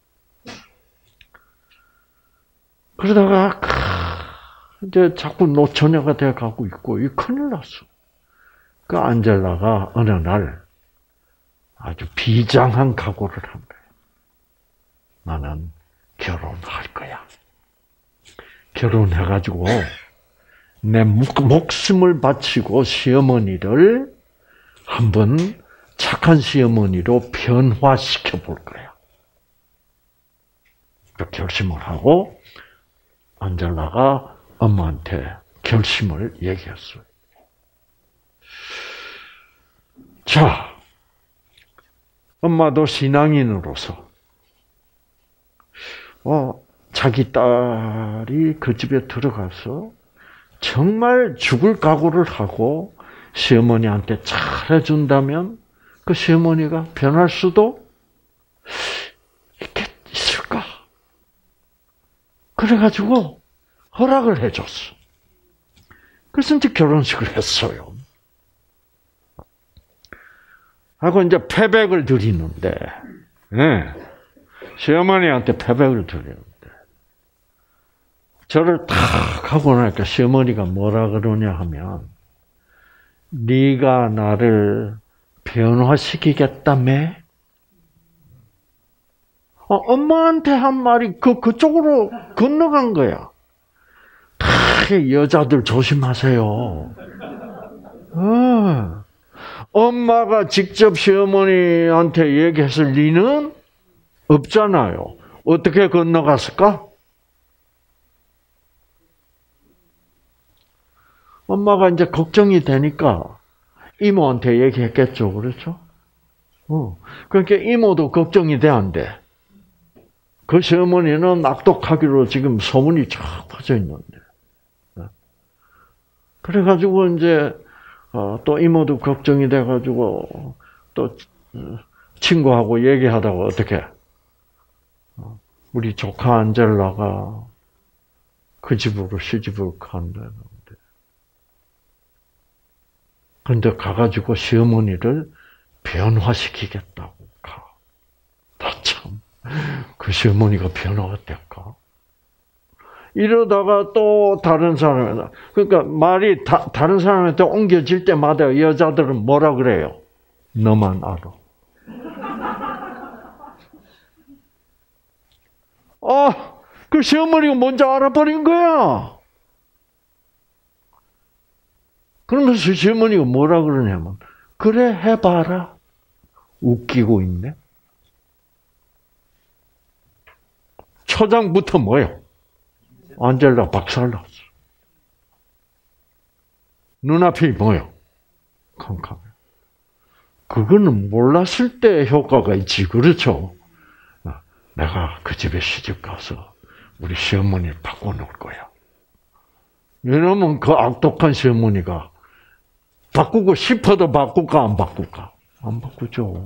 Speaker 1: 그러다가 이제 자꾸 노처녀가 돼 가고 있고 이 큰일 났어. 그 안젤라가 어느 날 아주 비장한 각오를 한 거예요. 나는 결혼할 거야. 결혼해가지고 내 목숨을 바치고 시어머니를 한번 착한 시어머니로 변화시켜 볼 거야. 그 결심을 하고 안젤라가 엄마한테 결심을 얘기했어요. 자, 엄마도 신앙인으로서 자기 딸이 그 집에 들어가서 정말 죽을 각오를 하고 시어머니한테 잘해준다면 그 시어머니가 변할 수도 있을까? 그래가지고 허락을 해줬어. 그래서 이제 결혼식을 했어요. 하고 이제 패백을 드리는데, 네. 시어머니한테 패백을 드리는데, 저를 탁 하고 나니까 시어머니가 뭐라 그러냐 하면, 네가 나를 변화시키겠다며? 엄마한테 한 말이 그쪽으로 건너간 거야. 여자들 조심하세요. 엄마가 직접 시어머니한테 얘기했을 리는 없잖아요. 어떻게 건너갔을까? 엄마가 이제 걱정이 되니까 이모한테 얘기했겠죠. 그렇죠? 그러니까 이모도 걱정이 돼, 안 돼? 그 시어머니는 악독하기로 지금 소문이 쫙 퍼져 있는데. 그래가지고 이제 또 이모도 걱정이 돼가지고 또 친구하고 얘기하다가 어떻게 우리 조카 안젤라가 그 집으로 시집을 간다는데. 근데 가가지고 시어머니를 변화시키겠다고 가. 나 참, 그 시어머니가 변화가 될까? 이러다가 또 다른 사람이, 그러니까 말이 다른 사람한테 옮겨질 때마다 여자들은 뭐라 그래요? 너만 알아. 그 시어머니가 먼저 알아버린 거야. 그러면서 시어머니가 뭐라 그러냐면, 그래, 해봐라. 웃기고 있네. 초장부터 뭐요? 안젤라 박살났어. 눈앞이 뭐요? 캄캄해. 그거는 몰랐을 때 효과가 있지, 그렇죠? 내가 그 집에 시집 가서 우리 시어머니를 바꿔놓을 거야. 왜냐면 그 악독한 시어머니가 바꾸고 싶어도 바꿀까 안 바꿀까? 안 바꾸죠.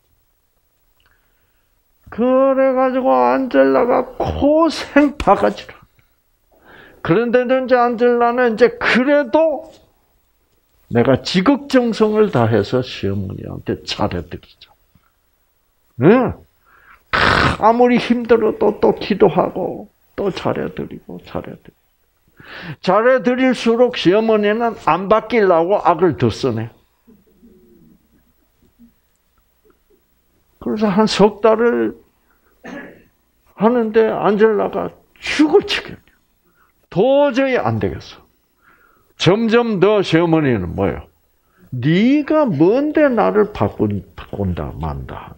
Speaker 1: 그래가지고 안젤라가 고생 바가지로. 그런데 이제 안젤라는 이제 그래도 내가 지극정성을 다해서 시어머니한테 잘해드리죠. 네. 아무리 힘들어도 또 기도하고 또 잘해드리고. 잘해드릴수록 시어머니는 안 바뀌려고 악을 더 쓰네. 그래서 한 석 달을 하는데 안젤라가 죽을 지경이야. 도저히 안 되겠어. 점점 더 시어머니는 뭐예요? 네가 뭔데 나를 바꾼다 만다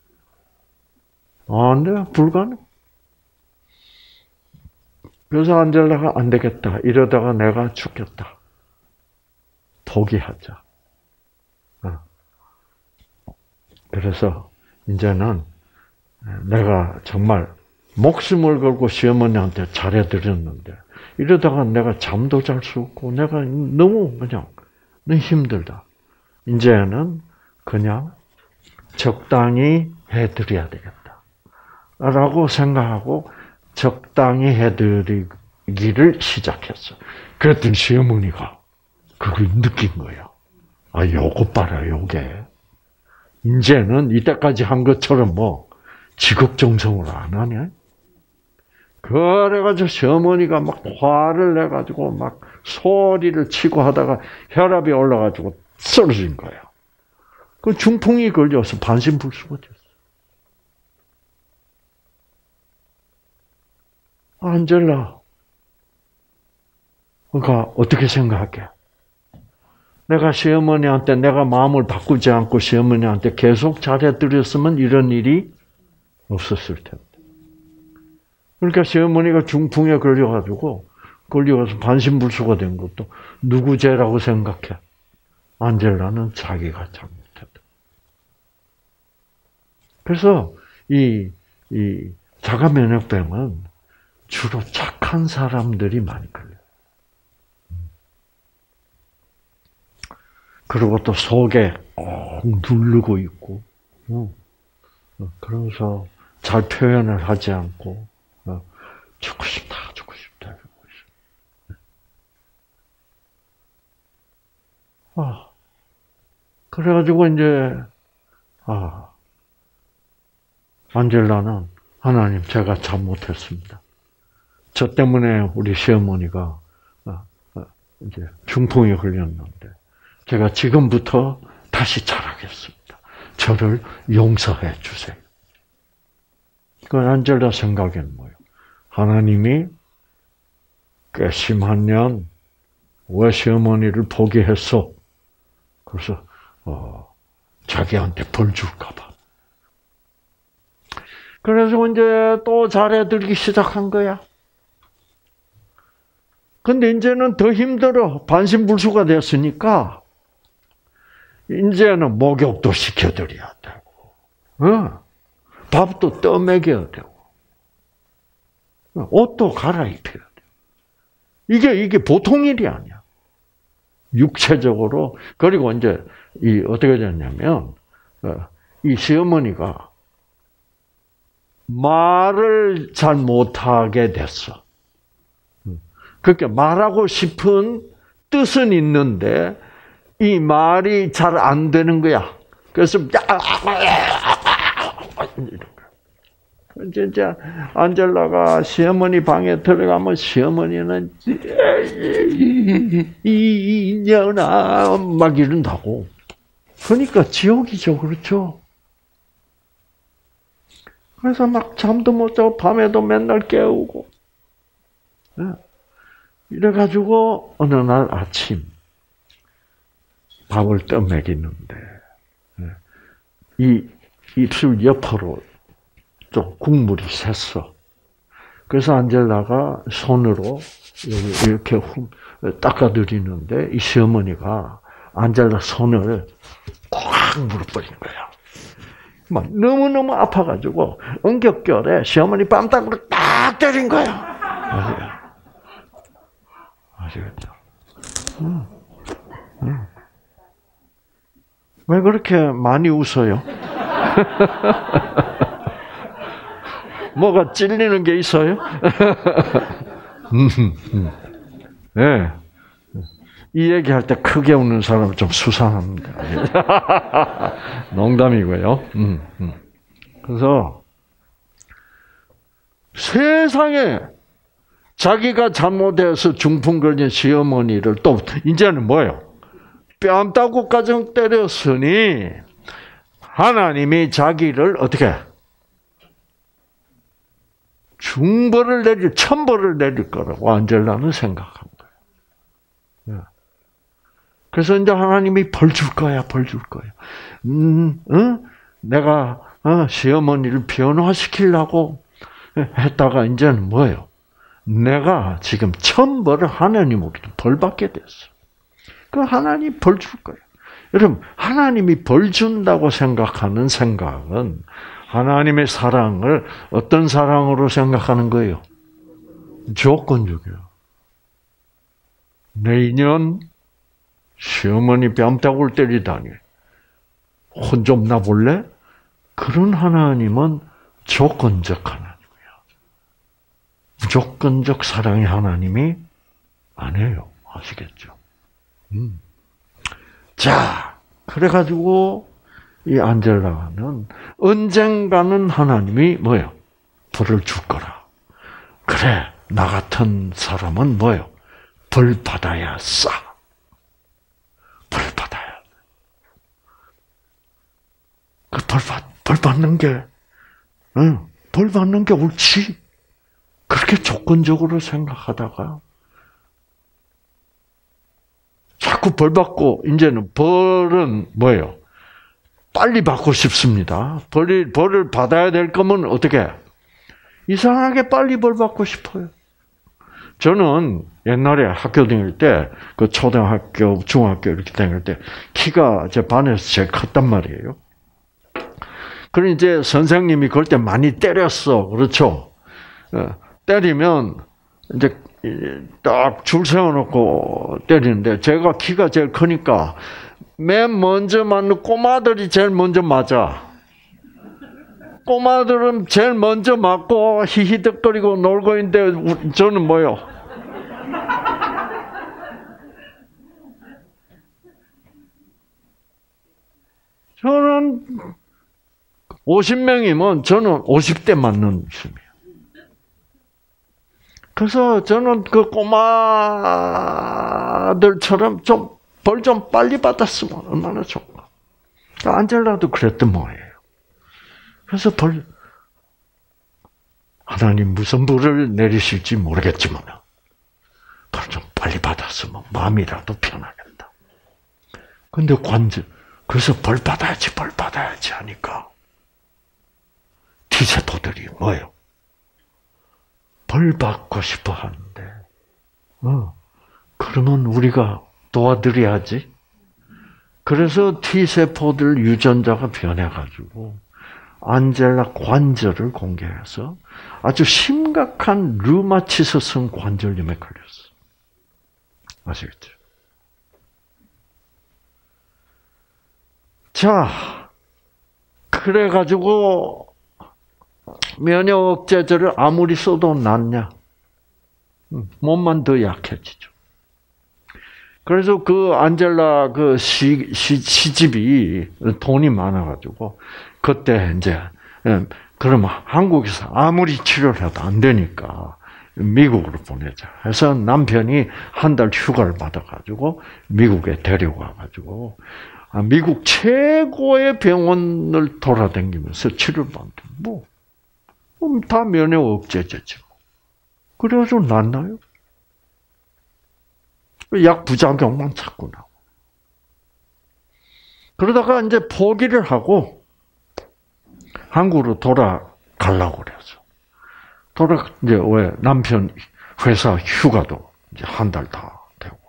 Speaker 1: 하느냐. 안 돼. 불가능. 그래서 안젤라가 안 되겠다. 이러다가 내가 죽겠다. 포기하자. 그래서 이제는 내가 정말 목숨을 걸고 시어머니한테 잘해드렸는데 이러다가 내가 잠도 잘 수 없고 내가 너무 그냥 힘들다. 이제는 그냥 적당히 해드려야 되겠다. 라고 생각하고 적당히 해드리기를 시작했어. 그랬더니 시어머니가 그걸 느낀 거야. 아, 요거 봐라, 요게. 이제는 이때까지 한 것처럼 뭐 지극정성으로 안 하냐? 그래가지고 시어머니가 막 화를 내가지고 막 소리를 치고 하다가 혈압이 올라가지고 쓰러진 거야. 그 중풍이 걸려서 반신불수가 됐어. 안젤라, 그러니까 어떻게 생각해? 내가 시어머니한테 내가 마음을 바꾸지 않고 시어머니한테 계속 잘해드렸으면 이런 일이 없었을 텐데. 그러니까 시어머니가 중풍에 걸려서 반신불수가 된 것도 누구 죄라고 생각해? 안젤라는 자기가 잘못했다. 그래서 이 자가면역병은 주로 착한 사람들이 많이 걸려요. 그리고 또 속에 꼭 누르고 있고, 그러면서 잘 표현을 하지 않고, 죽고 싶다. 그래가지고 이제, 안젤라는 하나님, 제가 잘못했습니다. 저 때문에 우리 시어머니가 이제 중풍에 걸렸는데, 제가 지금부터 다시 잘하겠습니다. 저를 용서해 주세요. 그 안젤라 생각에는 뭐예요? 하나님이 괘씸한 년 왜 시어머니를 포기했어? 그래서 자기한테 벌 줄까 봐. 그래서 이제 또 잘해드리기 시작한 거야. 근데 이제는 더 힘들어. 반신불수가 됐으니까 이제는 목욕도 시켜드려야 되고, 밥도 떠먹여야 되고, 옷도 갈아입혀야 되고. 이게 보통 일이 아니야. 육체적으로. 그리고 이제 어떻게 됐냐면 이 시어머니가 말을 잘 못하게 됐어. 그러니까 말하고 싶은 뜻은 있는데 이 말이 잘 안 되는 거야. 그래서 진짜 안젤라가 시어머니 방에 들어가면 시어머니는 이년아 막 이런다고. 그러니까 지옥이죠, 그렇죠? 그래서 막 잠도 못 자고 밤에도 맨날 깨우고. 이래가지고 어느 날 아침 밥을 떠먹이는데 이 입술 옆으로 좀 국물이 샜어. 그래서 안젤라가 손으로 이렇게 닦아드리는데 이 시어머니가 안젤라 손을 꽉 물어버린 거야. 막 너무너무 아파가지고 언격결에 시어머니 뺨따구로 딱 때린 거야. 아시겠죠? 왜 그렇게 많이 웃어요? 뭐가 찔리는 게 있어요? 네. 이 얘기할 때 크게 웃는 사람은 좀 수상합니다. 농담이고요. 그래서 세상에 자기가 잘못해서 중풍 걸린 시어머니를 또 이제는 뭐예요? 뺨 따고까지 때렸으니 하나님이 자기를 어떻게 중벌을 천벌을 내릴 거라고 안젤라는 생각한 거예요. 그래서 이제 하나님이 벌 줄 거야, 벌 줄 거야. 내가 시어머니를 변화시키려고 했다가 이제는 뭐예요? 내가 지금 천벌을 하나님으로부터 벌 받게 됐어. 그 하나님 벌 줄 거예요. 여러분, 하나님이 벌 준다고 생각하는 생각은 하나님의 사랑을 어떤 사랑으로 생각하는 거예요? 조건적이에요. 내 인연 시어머니 뺨따구를 때리다니 혼 좀 나볼래? 그런 하나님은 조건적 하나님이야. 무조건적 사랑의 하나님이 아니에요. 아시겠죠? 자, 그래가지고 이 안젤라는 언젠가는 하나님이 뭐예요? 벌을 줄 거라. 그래, 나 같은 사람은 뭐예요? 벌 받아야 싸. 벌 받아야. 그 벌 받는 게, 벌 받는 게 옳지. 그렇게 조건적으로 생각하다가 자꾸 벌 받고 이제는 벌은 뭐예요? 빨리 받고 싶습니다. 벌을 받아야 될 거면 어떻게? 이상하게 빨리 벌 받고 싶어요. 저는 옛날에 학교 다닐 때, 그 초등학교, 중학교 이렇게 다닐 때 키가 제 반에서 제일 컸단 말이에요. 그럼 이제 선생님이 그럴 때 많이 때렸어. 그렇죠? 때리면 이제 딱 줄 세워놓고 때리는데 제가 키가 제일 크니까 맨 먼저 맞는 꼬마들이 제일 먼저 맞아. 꼬마들은 제일 먼저 맞고 히히덕거리고 놀고 있는데 저는 뭐요? 저는 50명이면 저는 50대 맞는 셈이에요. 그래서 저는 그 꼬마들처럼 벌 좀 빨리 받았으면 얼마나 좋을까. 안젤라도 그랬던 모양이에요. 그래서 하나님 무슨 벌을 내리실지 모르겠지만 벌 좀 빨리 받았으면 마음이라도 편하겠다. 근데 그래서 벌 받아야지 하니까 T세포들이 뭐예요? 벌 받고 싶어 하는데, 그러면 우리가 도와드려야지. 그래서 T세포들 유전자가 변해가지고, 안젤라 관절을 공개해서 아주 심각한 류마티스성 관절염에 걸렸어. 아시겠죠? 자, 그래가지고, 면역 억제제를 아무리 써도 낫냐? 몸만 더 약해지죠. 그래서 그 안젤라 그 시집이 돈이 많아가지고 그때 이제 그러면 한국에서 아무리 치료를 해도 안 되니까 미국으로 보내자. 해서 남편이 한 달 휴가를 받아가지고 미국에 데려가가지고 미국 최고의 병원을 돌아다니면서 치료를 받는데 다 면역 억제제죠. 그래가지고 낫나요? 약 부작용만 자꾸 나고. 그러다가 이제 포기를 하고 한국으로 돌아가려고 그래서. 이제 왜 남편 회사 휴가도 이제 한 달 다 되고.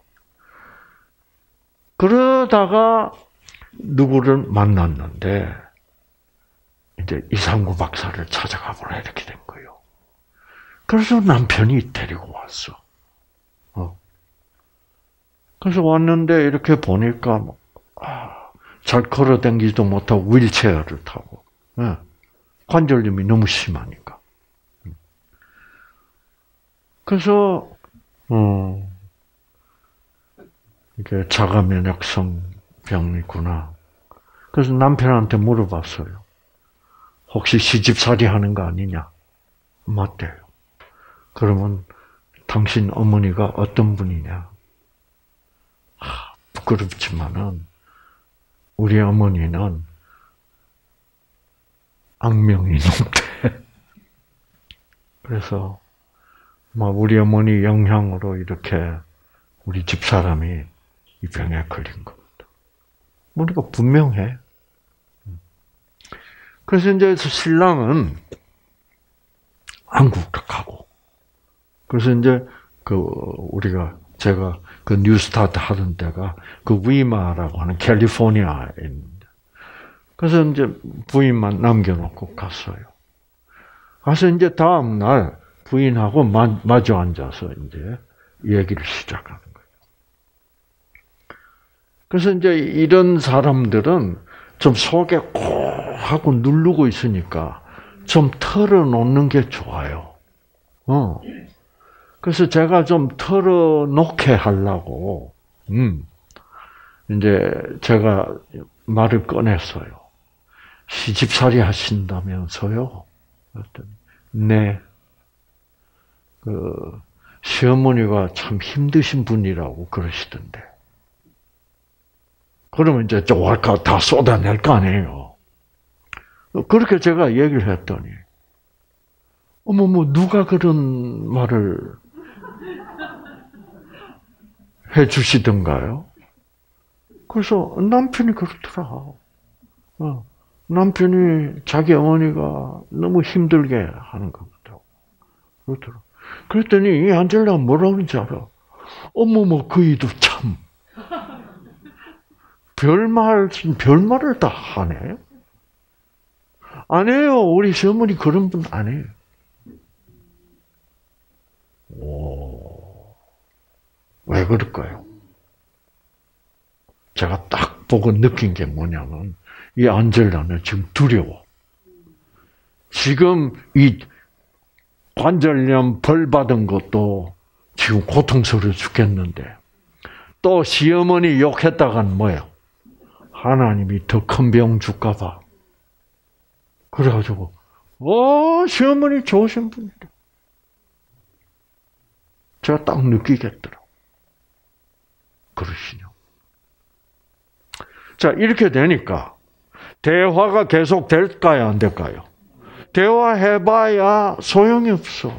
Speaker 1: 그러다가 누구를 만났는데 이제 이상구 박사를 찾아가 보라 이렇게 된 거예요. 그래서 남편이 데리고 왔어. 그래서 왔는데 이렇게 보니까 잘 걸어 다니지도 못하고 휠체어를 타고 관절염이 너무 심하니까. 그래서 이게 자가 면역성 병이구나. 그래서 남편한테 물어봤어요. 혹시 시집살이 하는 거 아니냐? 맞대요. 그러면 당신 어머니가 어떤 분이냐? 부끄럽지만은 우리 어머니는 악명이 높대. 그래서 우리 어머니 영향으로 이렇게 우리 집 사람이 이 병에 걸린 겁니다. 우리가 분명해. 그래서 이제 신랑은 한국으로 가고, 그래서 이제 제가 그 뉴스타트 하던 데가 그 위마라고 하는 캘리포니아에 있는데, 그래서 이제 부인만 남겨놓고 갔어요. 가서 이제 다음 날 부인하고 마주 앉아서 이제 얘기를 시작하는 거예요. 그래서 이제 이런 사람들은 좀 속에 꼭 하고 누르고 있으니까 좀 털어놓는 게 좋아요. 그래서 제가 좀 털어놓게 하려고, 이제 제가 말을 꺼냈어요. 시집살이 하신다면서요? 그랬더니, 네. 시어머니가 참 힘드신 분이라고 그러시던데. 그러면 이제 좋아할까 다 쏟아낼 거 아니에요. 그렇게 제가 얘기를 했더니, 누가 그런 말을 해 주시던가요? 그래서 남편이 그렇더라. 남편이 자기 어머니가 너무 힘들게 하는 것같다고 그렇더라. 그랬더니 이 안젤라가 뭐라고 그러는지 알아? 그 이도 참. 별말을 다 하네. 아니에요. 우리 시어머니 그런 분 아니에요. 왜 그럴까요? 제가 딱 보고 느낀 게 뭐냐면, 이 안젤라는 지금 두려워. 지금 이 관절염 벌 받은 것도 지금 고통스러워 죽겠는데, 또 시어머니 욕했다간 뭐예요? 하나님이 더 큰 병 줄까 봐. 그래가지고, 시어머니 좋으신 분이래. 제가 딱 느끼겠더라고. 그러시냐. 자, 이렇게 되니까, 대화가 계속 될까요, 안 될까요? 대화해봐야 소용이 없어.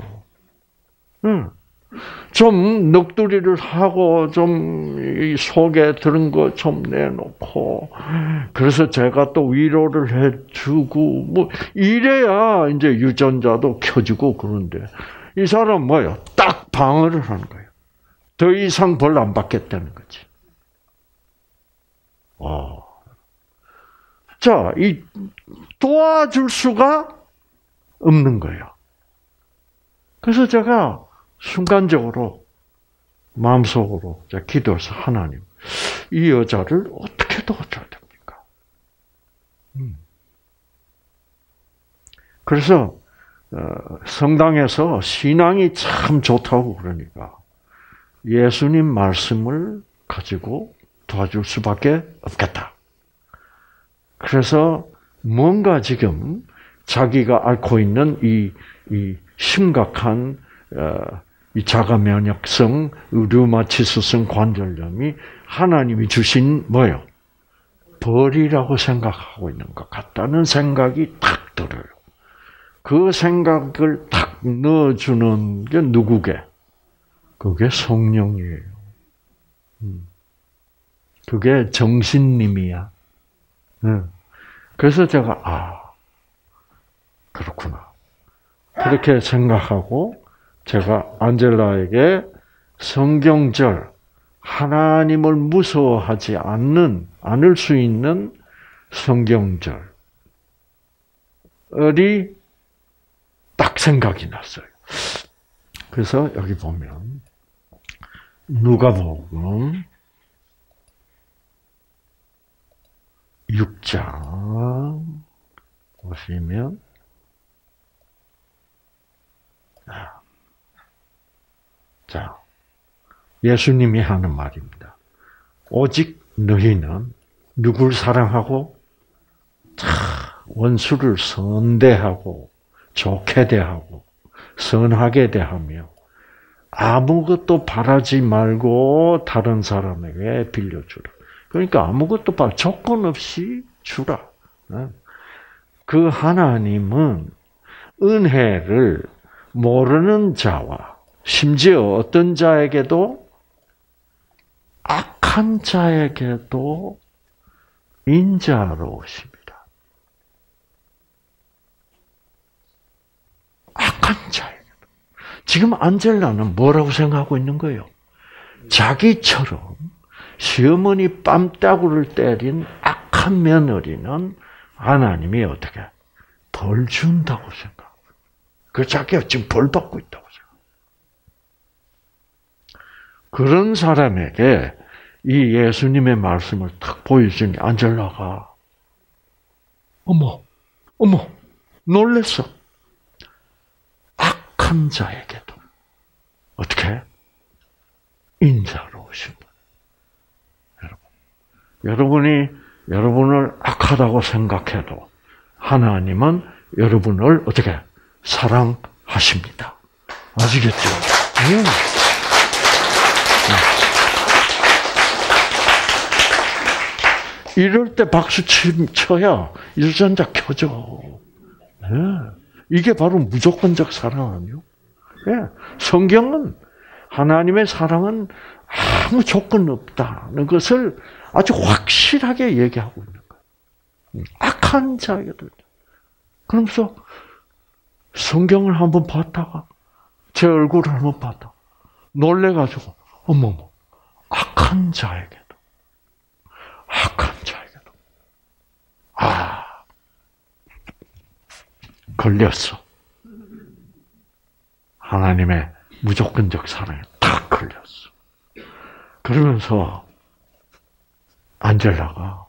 Speaker 1: 좀 넋두리를 하고 좀 속에 들은 거 좀 내놓고, 그래서 제가 또 위로를 해주고 이래야 이제 유전자도 켜지고. 그런데 이 사람 뭐예요? 딱 방어를 하는 거예요. 더 이상 벌 안 받겠다는 거지. 자, 이 도와줄 수가 없는 거예요. 그래서 제가 순간적으로 마음속으로 기도해서, 하나님, 이 여자를 어떻게 도와줘야 됩니까? 그래서 성당에서 신앙이 참 좋다고 그러니까 예수님 말씀을 가지고 도와줄 수밖에 없겠다. 그래서 뭔가 지금 자기가 앓고 있는 이 심각한 이 자가 면역성 류마티스성 관절염이 하나님이 주신 뭐예요? 벌이라고 생각하고 있는 것 같다는 생각이 탁 들어요. 그 생각을 탁 넣어주는 게 누구게? 그게 성령이에요. 그게 정신님이야. 그래서 제가 그렇구나. 그렇게 생각하고 제가 안젤라에게 성경절, 하나님을 무서워하지 않을 수 있는 성경절이 딱 생각이 났어요. 그래서 여기 보면 누가복음 6장 보시면 자, 예수님이 하는 말입니다. 오직 너희는 누굴 사랑하고 원수를 선대하고 좋게 대하고 선하게 대하며 아무것도 바라지 말고 다른 사람에게 빌려주라. 그러니까 아무것도 조건 없이 주라. 그 하나님은 은혜를 모르는 자와 심지어 어떤 자에게도 악한 자에게도 인자로우십니다. 악한 자에게도. 지금 안젤라는 뭐라고 생각하고 있는 거예요? 자기처럼 시어머니 뺨따구를 때린 악한 며느리는 하나님이 어떻게 벌 준다고 생각해요. 그 자기가 지금 벌 받고 있다고 생각해요. 그런 사람에게 이 예수님의 말씀을 탁 보여주니 안젤라가 어머 놀랬어. 악한 자에게도 어떻게 인자로우신 분. 여러분이 여러분을 악하다고 생각해도 하나님은 여러분을 어떻게 사랑하십니다. 아시겠죠? 이럴 때 박수 쳐야 유전자 켜져. 이게 바로 무조건적 사랑 아니요? 성경은 하나님의 사랑은 아무 조건 없다는 것을 아주 확실하게 얘기하고 있는 거예요. 악한 자에게도. 그러면서 성경을 한번 봤다가 제 얼굴을 한번 봤다가 놀래가지고 어머머 악한 자에게도 걸렸어. 하나님의 무조건적 사랑에 딱 걸렸어. 그러면서 안젤라가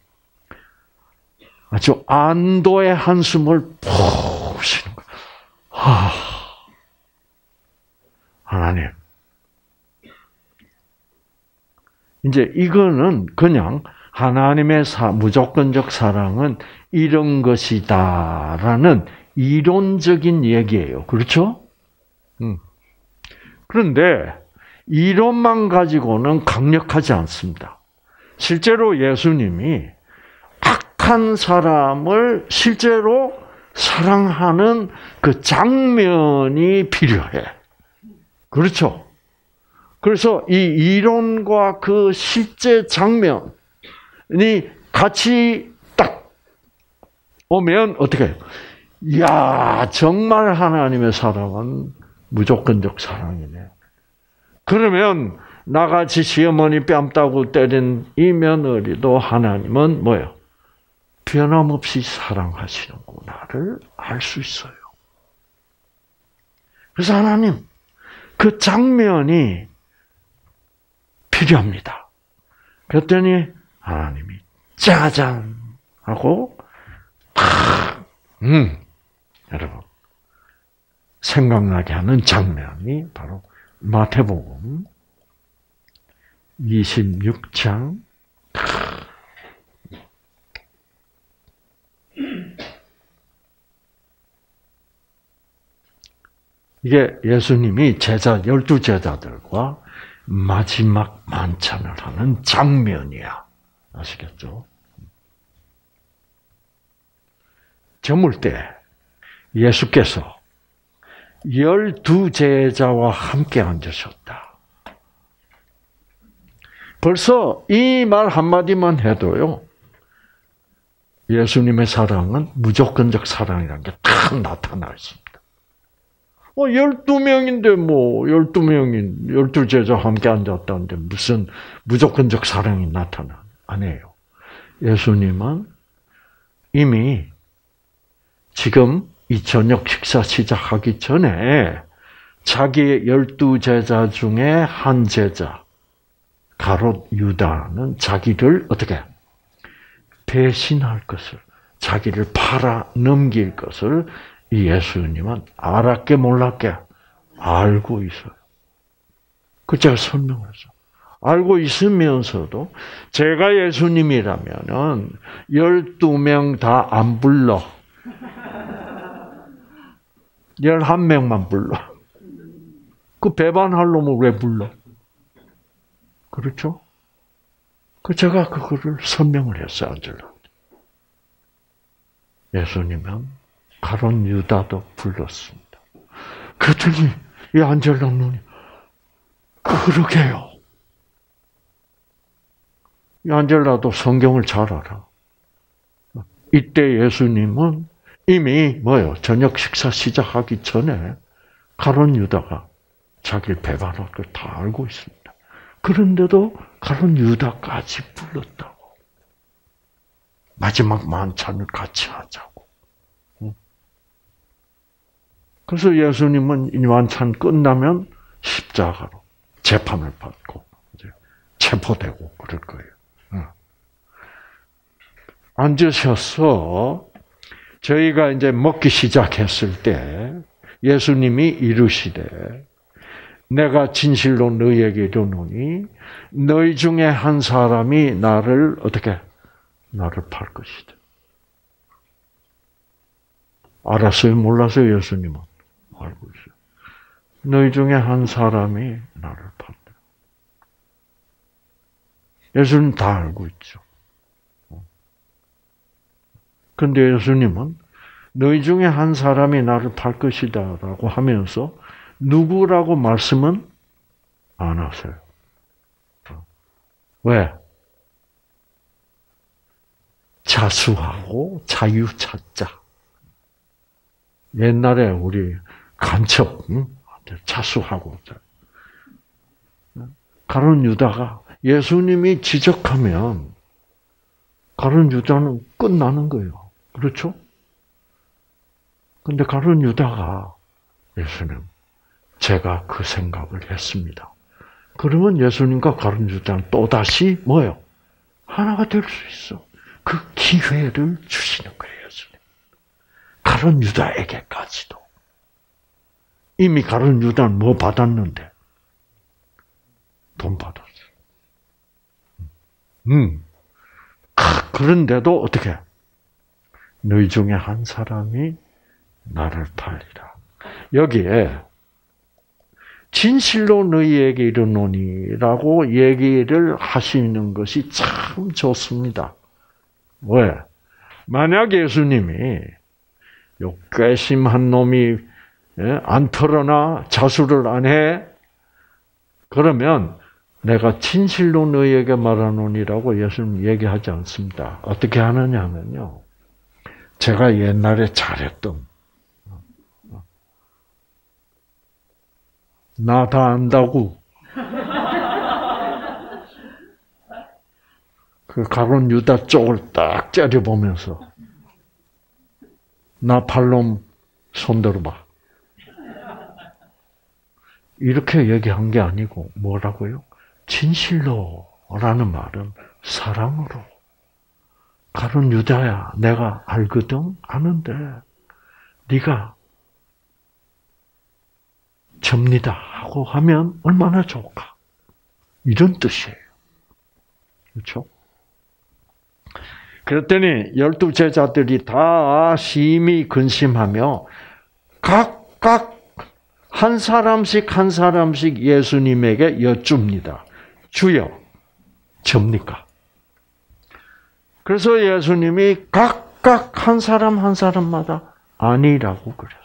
Speaker 1: 아주 안도의 한숨을 푹 쉬는 거야. 하나님. 이제 이거는 그냥 하나님의 무조건적 사랑은 이런 것이다라는 이론적인 얘기예요. 그렇죠? 그런데 이론만 가지고는 강력하지 않습니다. 실제로 예수님이 악한 사람을 실제로 사랑하는 그 장면이 필요해. 그렇죠? 그래서 이 이론과 그 실제 장면이 같이 딱 오면 어떻게 해요? 이야, 정말 하나님의 사랑은 무조건적 사랑이네. 그러면 나같이 시어머니 뺨따구 때린 이 며느리도 하나님은 뭐예요? 변함없이 사랑하시는구나를 알 수 있어요. 그래서 하나님, 그 장면이 필요합니다. 그랬더니 하나님이 짜잔 하고 여러분 생각나게 하는 장면이 바로 마태복음 26장 이게 예수님이 12제자들과 마지막 만찬을 하는 장면이야. 아시겠죠? 저물 때 예수께서 12제자와 함께 앉으셨다. 벌써 이 말 한마디만 해도요, 예수님의 사랑은 무조건적 사랑이라는 게 딱 나타나 있습니다. 12명인데 12제자 함께 앉았다는데 무슨 무조건적 사랑이 나타나? 아니에요. 예수님은 이미 지금 이 저녁 식사 시작하기 전에 자기의 12제자 중에 한 제자, 가롯 유다는 자기를 어떻게 배신할 것을, 자기를 팔아 넘길 것을 이 예수님은 알았게 몰랐게 알고 있어요. 그 제가 설명했죠. 알고 있으면서도 제가 예수님이라면은 12명 다 안 불러. 11명만 불러. 그 배반할 놈을 왜 불러? 그렇죠? 제가 그거를 설명을 했어요, 안젤라. 예수님은 가룟 유다도 불렀습니다. 그랬더니 이 안젤라 눈이 그러게요. 이 안젤라도 성경을 잘 알아. 이때 예수님은 이미 뭐요? 저녁 식사 시작하기 전에 가룟 유다가 자기를 배반할 걸 다 알고 있습니다. 그런데도 가룟 유다까지 불렀다고. 마지막 만찬을 같이 하자고. 그래서 예수님은 이 만찬 끝나면 십자가로 재판을 받고 이제 체포되고 그럴 거예요. 앉으셔서 저희가 이제 먹기 시작했을 때 예수님이 이르시되 내가 진실로 너희에게 이르노니 너희 중에 한 사람이 나를 어떻게? 나를 팔 것이다. 알았어요? 몰랐어요? 예수님은? 알고 있어요. 너희 중에 한 사람이 나를 판다. 예수님 다 알고 있죠. 그런데 예수님은 너희 중에 한 사람이 나를 팔 것이다 라고 하면서 누구라고 말씀은 안 하세요. 왜? 자수하고 자유 찾자. 옛날에 우리 간첩 자수하고 가룟 유다가 예수님이 지적하면 가룟 유다는 끝나는 거예요. 그렇죠? 근데 가룟 유다가 예수님, 제가 그 생각을 했습니다. 그러면 예수님과 가룟 유다는 또다시 뭐예요? 하나가 될 수 있어. 그 기회를 주시는 거예요, 예수님. 가룟 유다에게까지도. 이미 가룟 유다는 뭐 받았는데? 돈 받았어요. 그런데도 어떻게? 너희 중에 한 사람이 나를 팔리라. 여기에 진실로 너희에게 이르노니라고 얘기를 하시는 것이 참 좋습니다. 왜? 만약 예수님이 요 괘씸한 놈이 안 털어나 자수를 안 해, 그러면 내가 진실로 너희에게 말하노니라고 예수님 얘기하지 않습니다. 어떻게 하느냐 하면요. 제가 옛날에 잘했던 나 다 안다고 그 가룟 유다 쪽을 딱 째려보면서 나 팔놈 손들어봐. 이렇게 얘기한 게 아니고 뭐라고요? 진실로라는 말은 사랑으로. 가룟 유다야, 내가 알거든, 아는데 네가 접니다 하고 하면 얼마나 좋을까? 이런 뜻이에요. 그렇죠? 그랬더니 12 제자들이 다 심히 근심하며 각각 한 사람씩 한 사람씩 예수님에게 여쭙니다. 주여, 접니까? 그래서 예수님이 각각 한 사람 한 사람마다 아니라고 그랬어.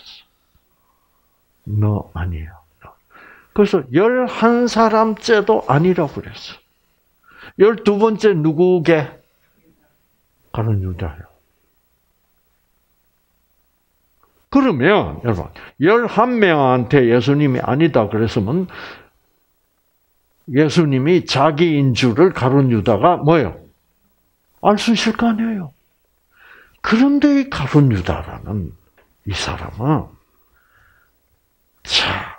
Speaker 1: 너 아니야. 그래서 11사람째도 아니라고 그랬어. 12번째 누구게? 가룟 유다요. 그러면 여러분 11명한테 예수님이 아니다 그랬으면 예수님이 자기인 줄을 가룟 유다가 뭐예요? 알 수 있을 거 아니에요. 그런데 이 가룟 유다라는 이 사람은 자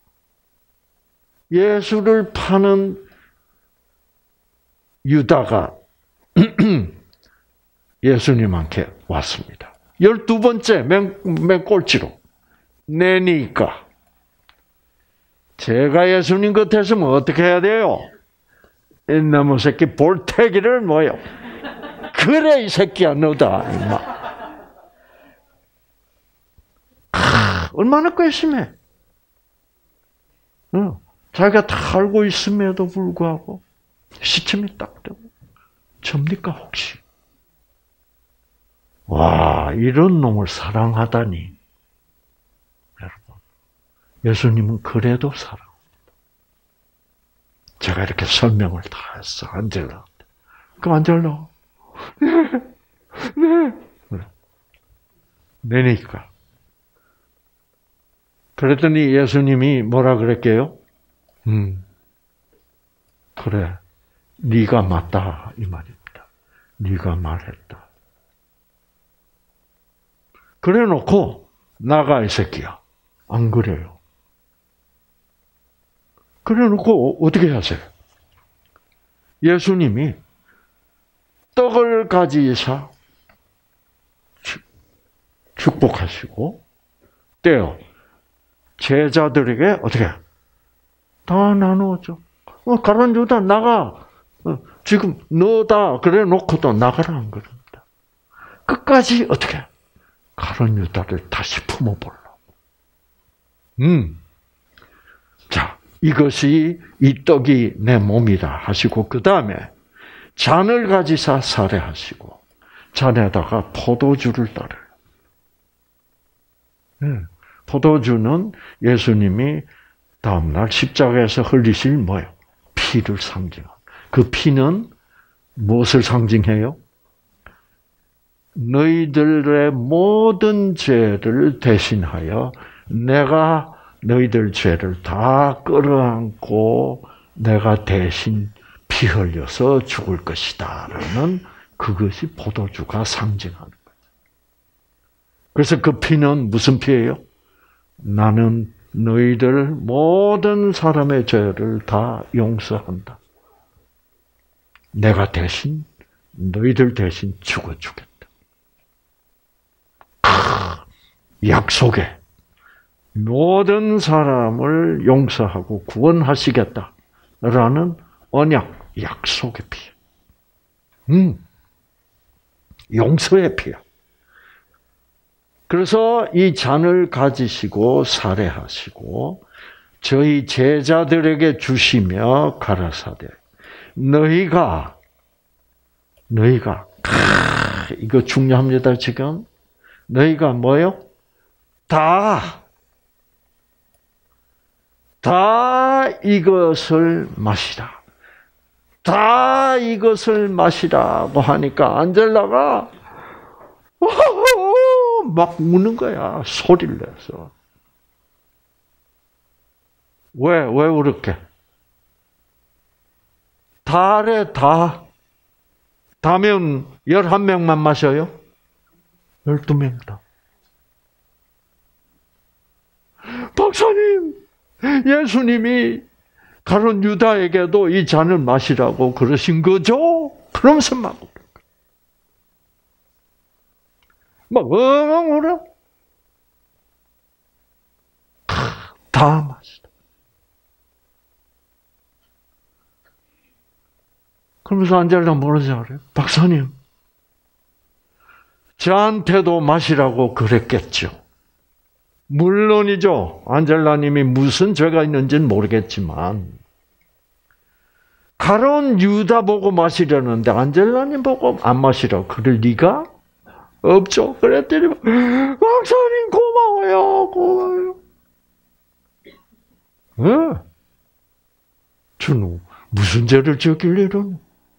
Speaker 1: 예수를 파는 유다가 예수님한테 왔습니다. 12번째 맨 꼴찌로. 내니까. 제가 예수님 같았으면 어떻게 해야 돼요? 이놈의 새끼 볼태기를 뭐요? 그래 이 새끼야 너다. 임마. 얼마나 괘씸해. 자기가 다 알고 있음에도 불구하고 시침이 딱 되고 접니까 혹시? 와, 이런 놈을 사랑하다니. 여러분, 예수님은 그래도 사랑합니다. 제가 이렇게 설명을 다 했어, 안젤라한테. 그럼 안젤라, 네. 내니까. 그랬더니 예수님이 뭐라 그랬게요? 그래, 네가 맞다 이 말입니다. 네가 말했다. 그래놓고 나가 이 새끼야. 안 그래요. 그래놓고 어떻게 하세요? 예수님이 떡을 가지사 축복하시고 떼어 제자들에게 어떻게 다 나누었죠. 가룟 유다 나가. 지금 너다 그래 놓고도 나가라 한 겁니다. 끝까지 어떻게 가룟 유다를 다시 품어보려고. 자, 이것이 이 떡이 내 몸이다 하시고 그 다음에 잔을 가지사 살해하시고 잔에다가 포도주를 따르요. 포도주는 예수님이 다음날 십자가에서 흘리실 뭐예요? 피를 상징합니다. 그 피는 무엇을 상징해요? 너희들의 모든 죄를 대신하여 내가 너희들 죄를 다 끌어안고 내가 대신 피 흘려서 죽을 것이다 라는 그것이 포도주가 상징하는 거예요. 그래서 그 피는 무슨 피예요? 나는 너희들 모든 사람의 죄를 다 용서한다. 내가 대신 너희들 대신 죽어주겠다. 약속에 모든 사람을 용서하고 구원하시겠다라는 언약, 약속의 피. 용서의 피야. 그래서 이 잔을 가지시고 살해하시고 저희 제자들에게 주시며 가라사대 너희가 이거 중요합니다 지금. 너희가 뭐요? 다 이것을 마시라. 다 이것을 마시라고 하니까 안젤라가 막 우는 거야. 소리를 내서. 왜 그렇게? 다래 다. 다면 11명만 마셔요? 12명이다. 박사님, 예수님이 가룟 유다에게도 이 잔을 마시라고 그러신 거죠? 그러면서 막 엉엉 울어. 다 마시다. 그러면서 안젤라 뭐라지 알아요? 박사님, 저한테도 마시라고 그랬겠죠. 물론이죠. 안젤라님이 무슨 죄가 있는지는 모르겠지만 가룟 유다 보고 마시려는데 안젤라님 보고 안 마시라고 그럴 리가 없죠. 그랬더니 박사님 고마워요. 네. 저는 무슨 죄를 지었길래 이러노?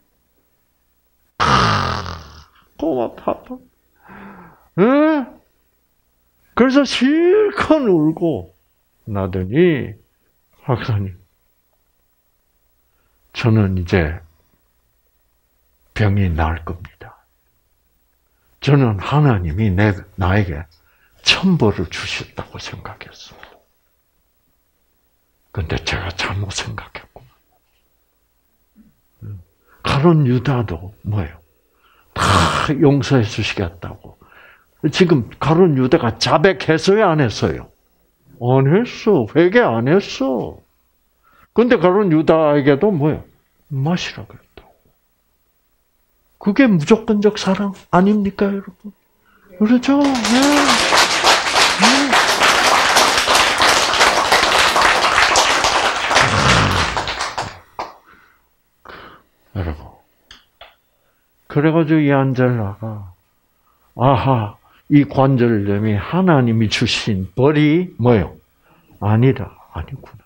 Speaker 1: 고맙다. 네. 그래서 실컷 울고 나더니 박사님, 저는 이제 병이 나을 겁니다. 저는 하나님이 나에게 천벌을 주셨다고 생각했어요. 근데 제가 잘못 생각했구나. 가룟 유다도 뭐예요? 다 용서해 주시겠다고. 지금 가룟 유다가 자백했어요, 안 했어요? 안 했어. 회개 안 했어. 근데 가룟 유다에게도 뭐예요? 마시라 그랬다고. 그게 무조건적 사랑 아닙니까, 여러분? 그렇죠? 네. 여러분. 그래가지고 이 안젤라가, 아하, 이 관절염이 하나님이 주신 벌이 뭐예요? 아니라, 아니구나.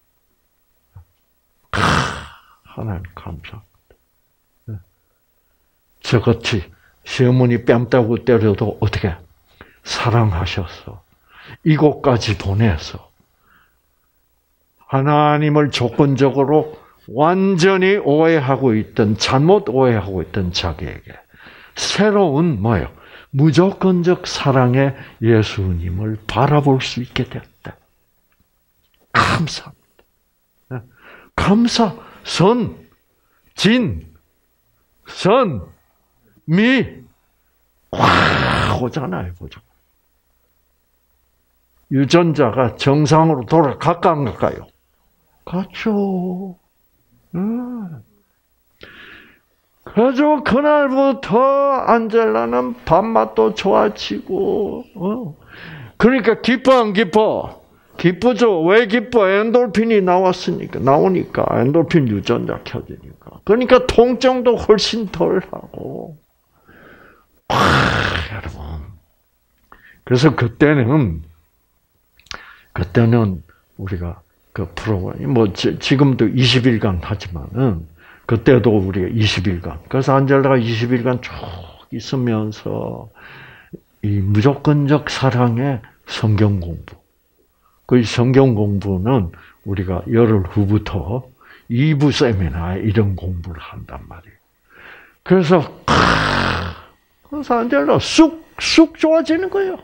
Speaker 1: 하나님 감사합니다. 저같이 시어머니 뺨 따고 때려도 어떻게 사랑하셔서 이곳까지 보내서 하나님을 조건적으로 완전히 오해하고 있던, 잘못 오해하고 있던 자기에게 새로운 뭐예요? 무조건적 사랑의 예수님을 바라볼 수 있게 됐다. 감사합니다. 감사, 선, 진, 선, 미, 와, 오잖아요, 보죠. 유전자가 정상으로 돌아갈까 안 갈까요? 갔죠. 그래서 그날부터 안젤라는 밥맛도 좋아지고, 그러니까 기뻐 안 기뻐? 기쁘죠. 왜 기뻐? 엔돌핀이 나오니까 엔돌핀 유전자 켜지니까. 그러니까 통증도 훨씬 덜하고. 여러분. 그래서 그때는 우리가 그 프로그램, 지금도 20일간 하지만은, 그때도 우리가 20일간. 그래서 안젤라가 20일간 쭉 있으면서, 이 무조건적 사랑의 성경 공부. 그 성경 공부는 우리가 열흘 후부터 2부 세미나 이런 공부를 한단 말이에요. 그래서 안젤라 쑥 좋아지는 거예요.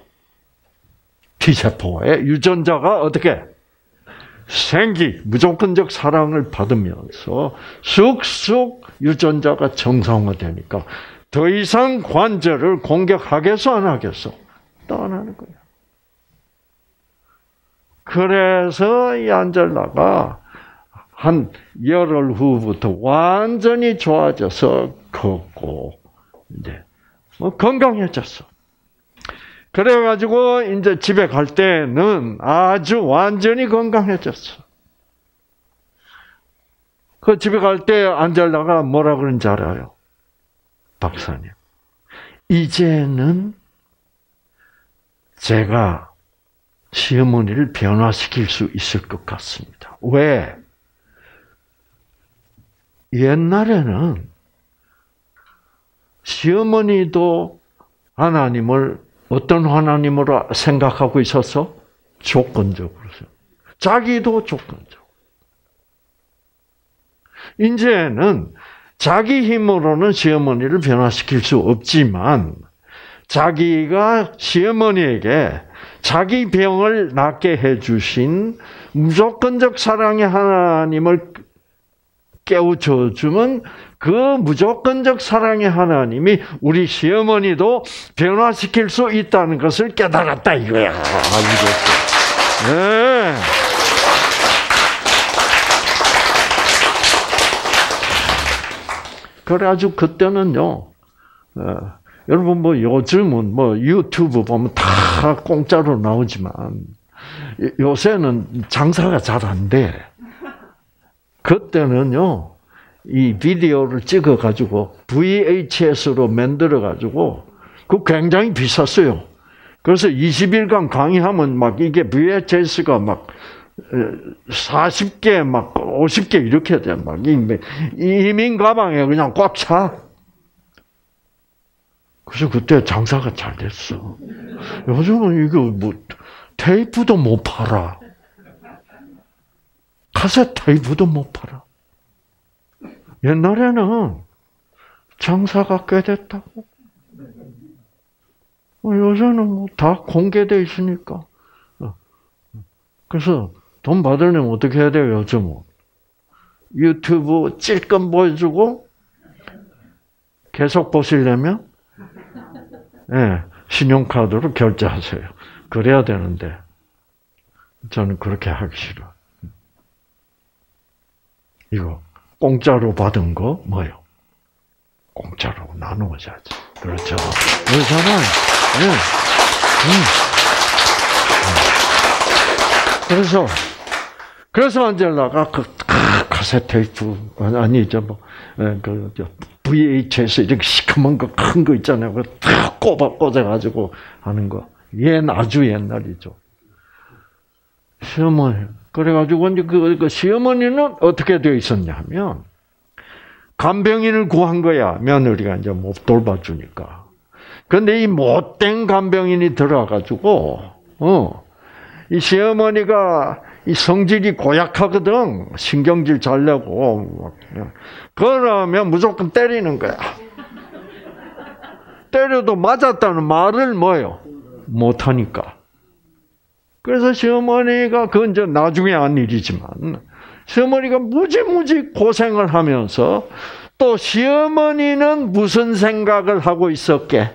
Speaker 1: T세포의 유전자가 어떻게 무조건적 사랑을 받으면서 쑥쑥 유전자가 정상화되니까 더 이상 관절을 공격하겠어 안 하겠어? 또 안 하는 거예요. 그래서 이 안젤라가 한 열흘 후부터 완전히 좋아져서 걷고 이제 건강해졌어. 그래가지고 이제 집에 갈 때는 아주 완전히 건강해졌어. 그 집에 갈 때 안젤라가 뭐라 그런지 알아요? 박사님, 이제는 제가 시어머니를 변화시킬 수 있을 것 같습니다. 왜? 옛날에는 시어머니도 하나님을 어떤 하나님으로 생각하고 있어서 조건적으로. 자기도 조건적으로. 이제는 자기 힘으로는 시어머니를 변화시킬 수 없지만 자기가 시어머니에게 자기 병을 낫게 해주신 무조건적 사랑의 하나님을 깨우쳐 주면 그 무조건적 사랑의 하나님이 우리 시어머니도 변화시킬 수 있다는 것을 깨달았다 이거야. 알겠어? 네. 그래가지고 그때는요. 여러분 요즘은 유튜브 보면 다 공짜로 나오지만 요새는 장사가 잘 안 돼. 그때는요. 이 비디오를 찍어 가지고 VHS로 만들어 가지고 그 굉장히 비쌌어요. 그래서 20일간 강의하면 막 이게 VHS가 막 40개 막 50개 이렇게 돼. 막 이민 가방에 그냥 꽉 차. 그래서 그때 장사가 잘 됐어. 요즘은 이거 테이프도 못 팔아. 카세트 테이프도 못 팔아. 옛날에는 장사가 꽤 됐다고. 요새는 다 공개되어 있으니까. 그래서 돈 받으려면 어떻게 해야 돼요, 요즘은? 유튜브 찔끔 보여주고 계속 보시려면 예, 신용카드로 결제하세요. 그래야 되는데 저는 그렇게 하기 싫어. 이거 공짜로 받은 거 뭐요? 공짜로 나누어야지. 그렇죠. 그렇잖아요. 예. 그래서 안젤라가 그 카세트 테이프 아니죠 뭐 그 VHS 이렇게 시커먼 거 큰 거 있잖아요. 그거 탁 꽂아가지고 하는 거. 아주 옛날이죠. 시어머니 그래가지고 이제 그 시어머니는 어떻게 되어 있었냐면 간병인을 구한 거야. 며느리가 이제 못 돌봐주니까. 근데 이 못된 간병인이 들어와가지고 이 시어머니가 이 성질이 고약하거든. 신경질 잘 내고. 그러면 무조건 때리는 거야. 때려도 맞았다는 말을 뭐요? 못하니까. 그래서 시어머니가 그건 이제 나중에 한 일이지만 시어머니가 무지무지 고생을 하면서 또 시어머니는 무슨 생각을 하고 있었게?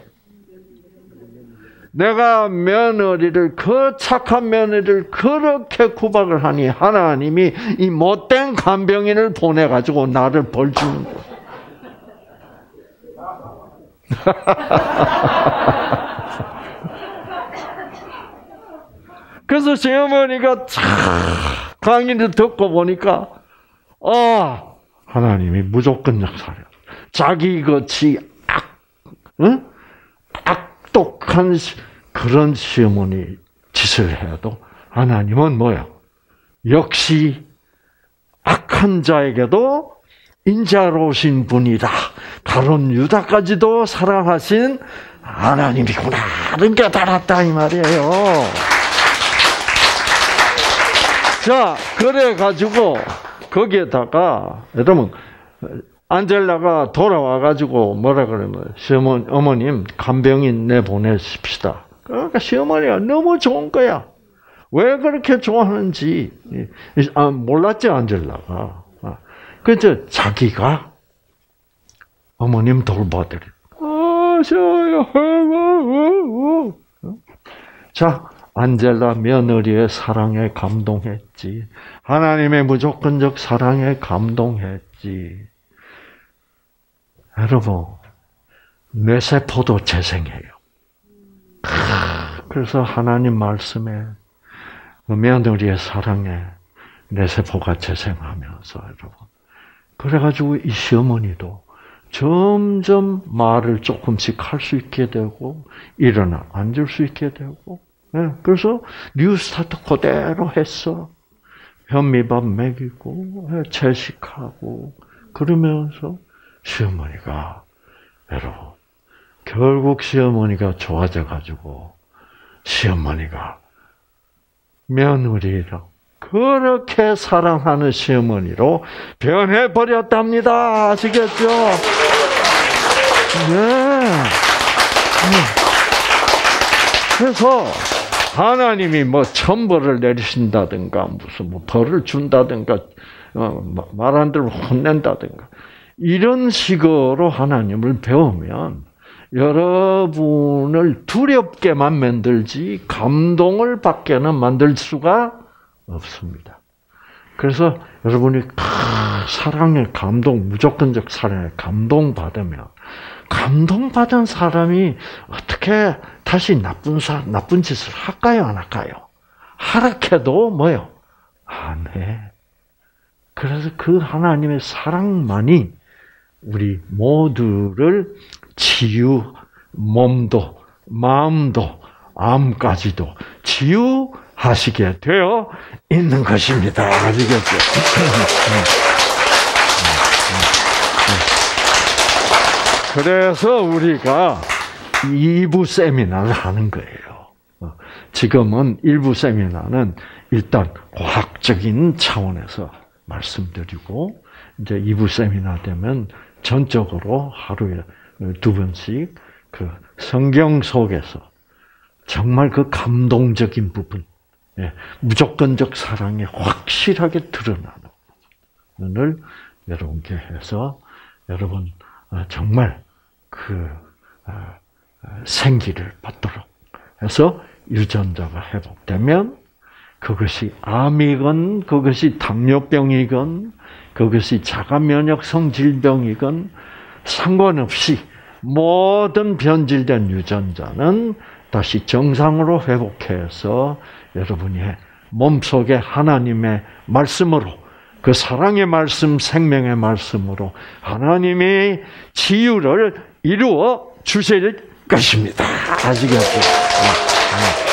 Speaker 1: 내가 며느리를 그 착한 며느리를 그렇게 구박을 하니 하나님이 이 못된 간병인을 보내가지고 나를 벌 주는 거야. 그래서 시어머니가 강의를 듣고 보니까 하나님이 무조건 역사를 자기같이 악독한 그런 시어머니 짓을 해도 하나님은 뭐야? 역시 악한 자에게도 인자로우신 분이다. 가룟 유다까지도 사랑하신 하나님이구나. 그런 게 달았다 이 말이에요. 자, 그래가지고 거기에다가 여러분 안젤라가 돌아와가지고 뭐라 그러면 시어머니 어머님 간병인 내보내십시다. 그러니까 시어머니가 너무 좋은 거야. 왜 그렇게 좋아하는지 몰랐지 안젤라가. 그래서 자기가 어머님 돌봐드리. 자. 안젤라 며느리의 사랑에 감동했지. 하나님의 무조건적 사랑에 감동했지. 여러분, 뇌세포도 재생해요. 그래서 하나님 말씀에 며느리의 사랑에 뇌세포가 재생하면서 여러분. 그래가지고 이 시어머니도 점점 말을 조금씩 할 수 있게 되고 일어나 앉을 수 있게 되고 그래서 뉴스타트 그대로 했어. 현미밥 먹이고 채식하고 그러면서 시어머니가 여러분 결국 시어머니가 좋아져 가지고 시어머니가 며느리를 그렇게 사랑하는 시어머니로 변해버렸답니다. 아시겠죠? 네. 그래서 하나님이 뭐 천벌을 내리신다든가 무슨 뭐 벌을 준다든가 말 안 들으면 혼낸다든가 이런 식으로 하나님을 배우면 여러분을 두렵게만 만들지 감동을 받게는 만들 수가 없습니다. 그래서 여러분이 사랑의 감동, 무조건적 사랑에 감동받으면 감동받은 사람이 어떻게 다시 나쁜 짓을 할까요? 안 할까요? 하락해도 뭐요? 안 해. 그래서 그 하나님의 사랑만이 우리 모두를 몸도, 마음도, 암까지도 치유하시게 되어 있는 것입니다. 아시겠죠? 그래서 우리가 2부 세미나를 하는 거예요. 지금은 1부 세미나는 일단 과학적인 차원에서 말씀드리고 이제 2부 세미나 되면 전적으로 하루에 2번씩 그 성경 속에서 정말 그 감동적인 부분, 무조건적 사랑이 확실하게 드러나는 부분을 여러분께 해서 여러분 정말 그 생기를 받도록 해서 유전자가 회복되면 그것이 암이건 그것이 당뇨병이건 그것이 자가면역성 질병이건 상관없이 모든 변질된 유전자는 다시 정상으로 회복해서 여러분이 몸속에 하나님의 말씀으로 그 사랑의 말씀, 생명의 말씀으로 하나님이 치유를 이루어 주실 것입니다. 아시겠죠?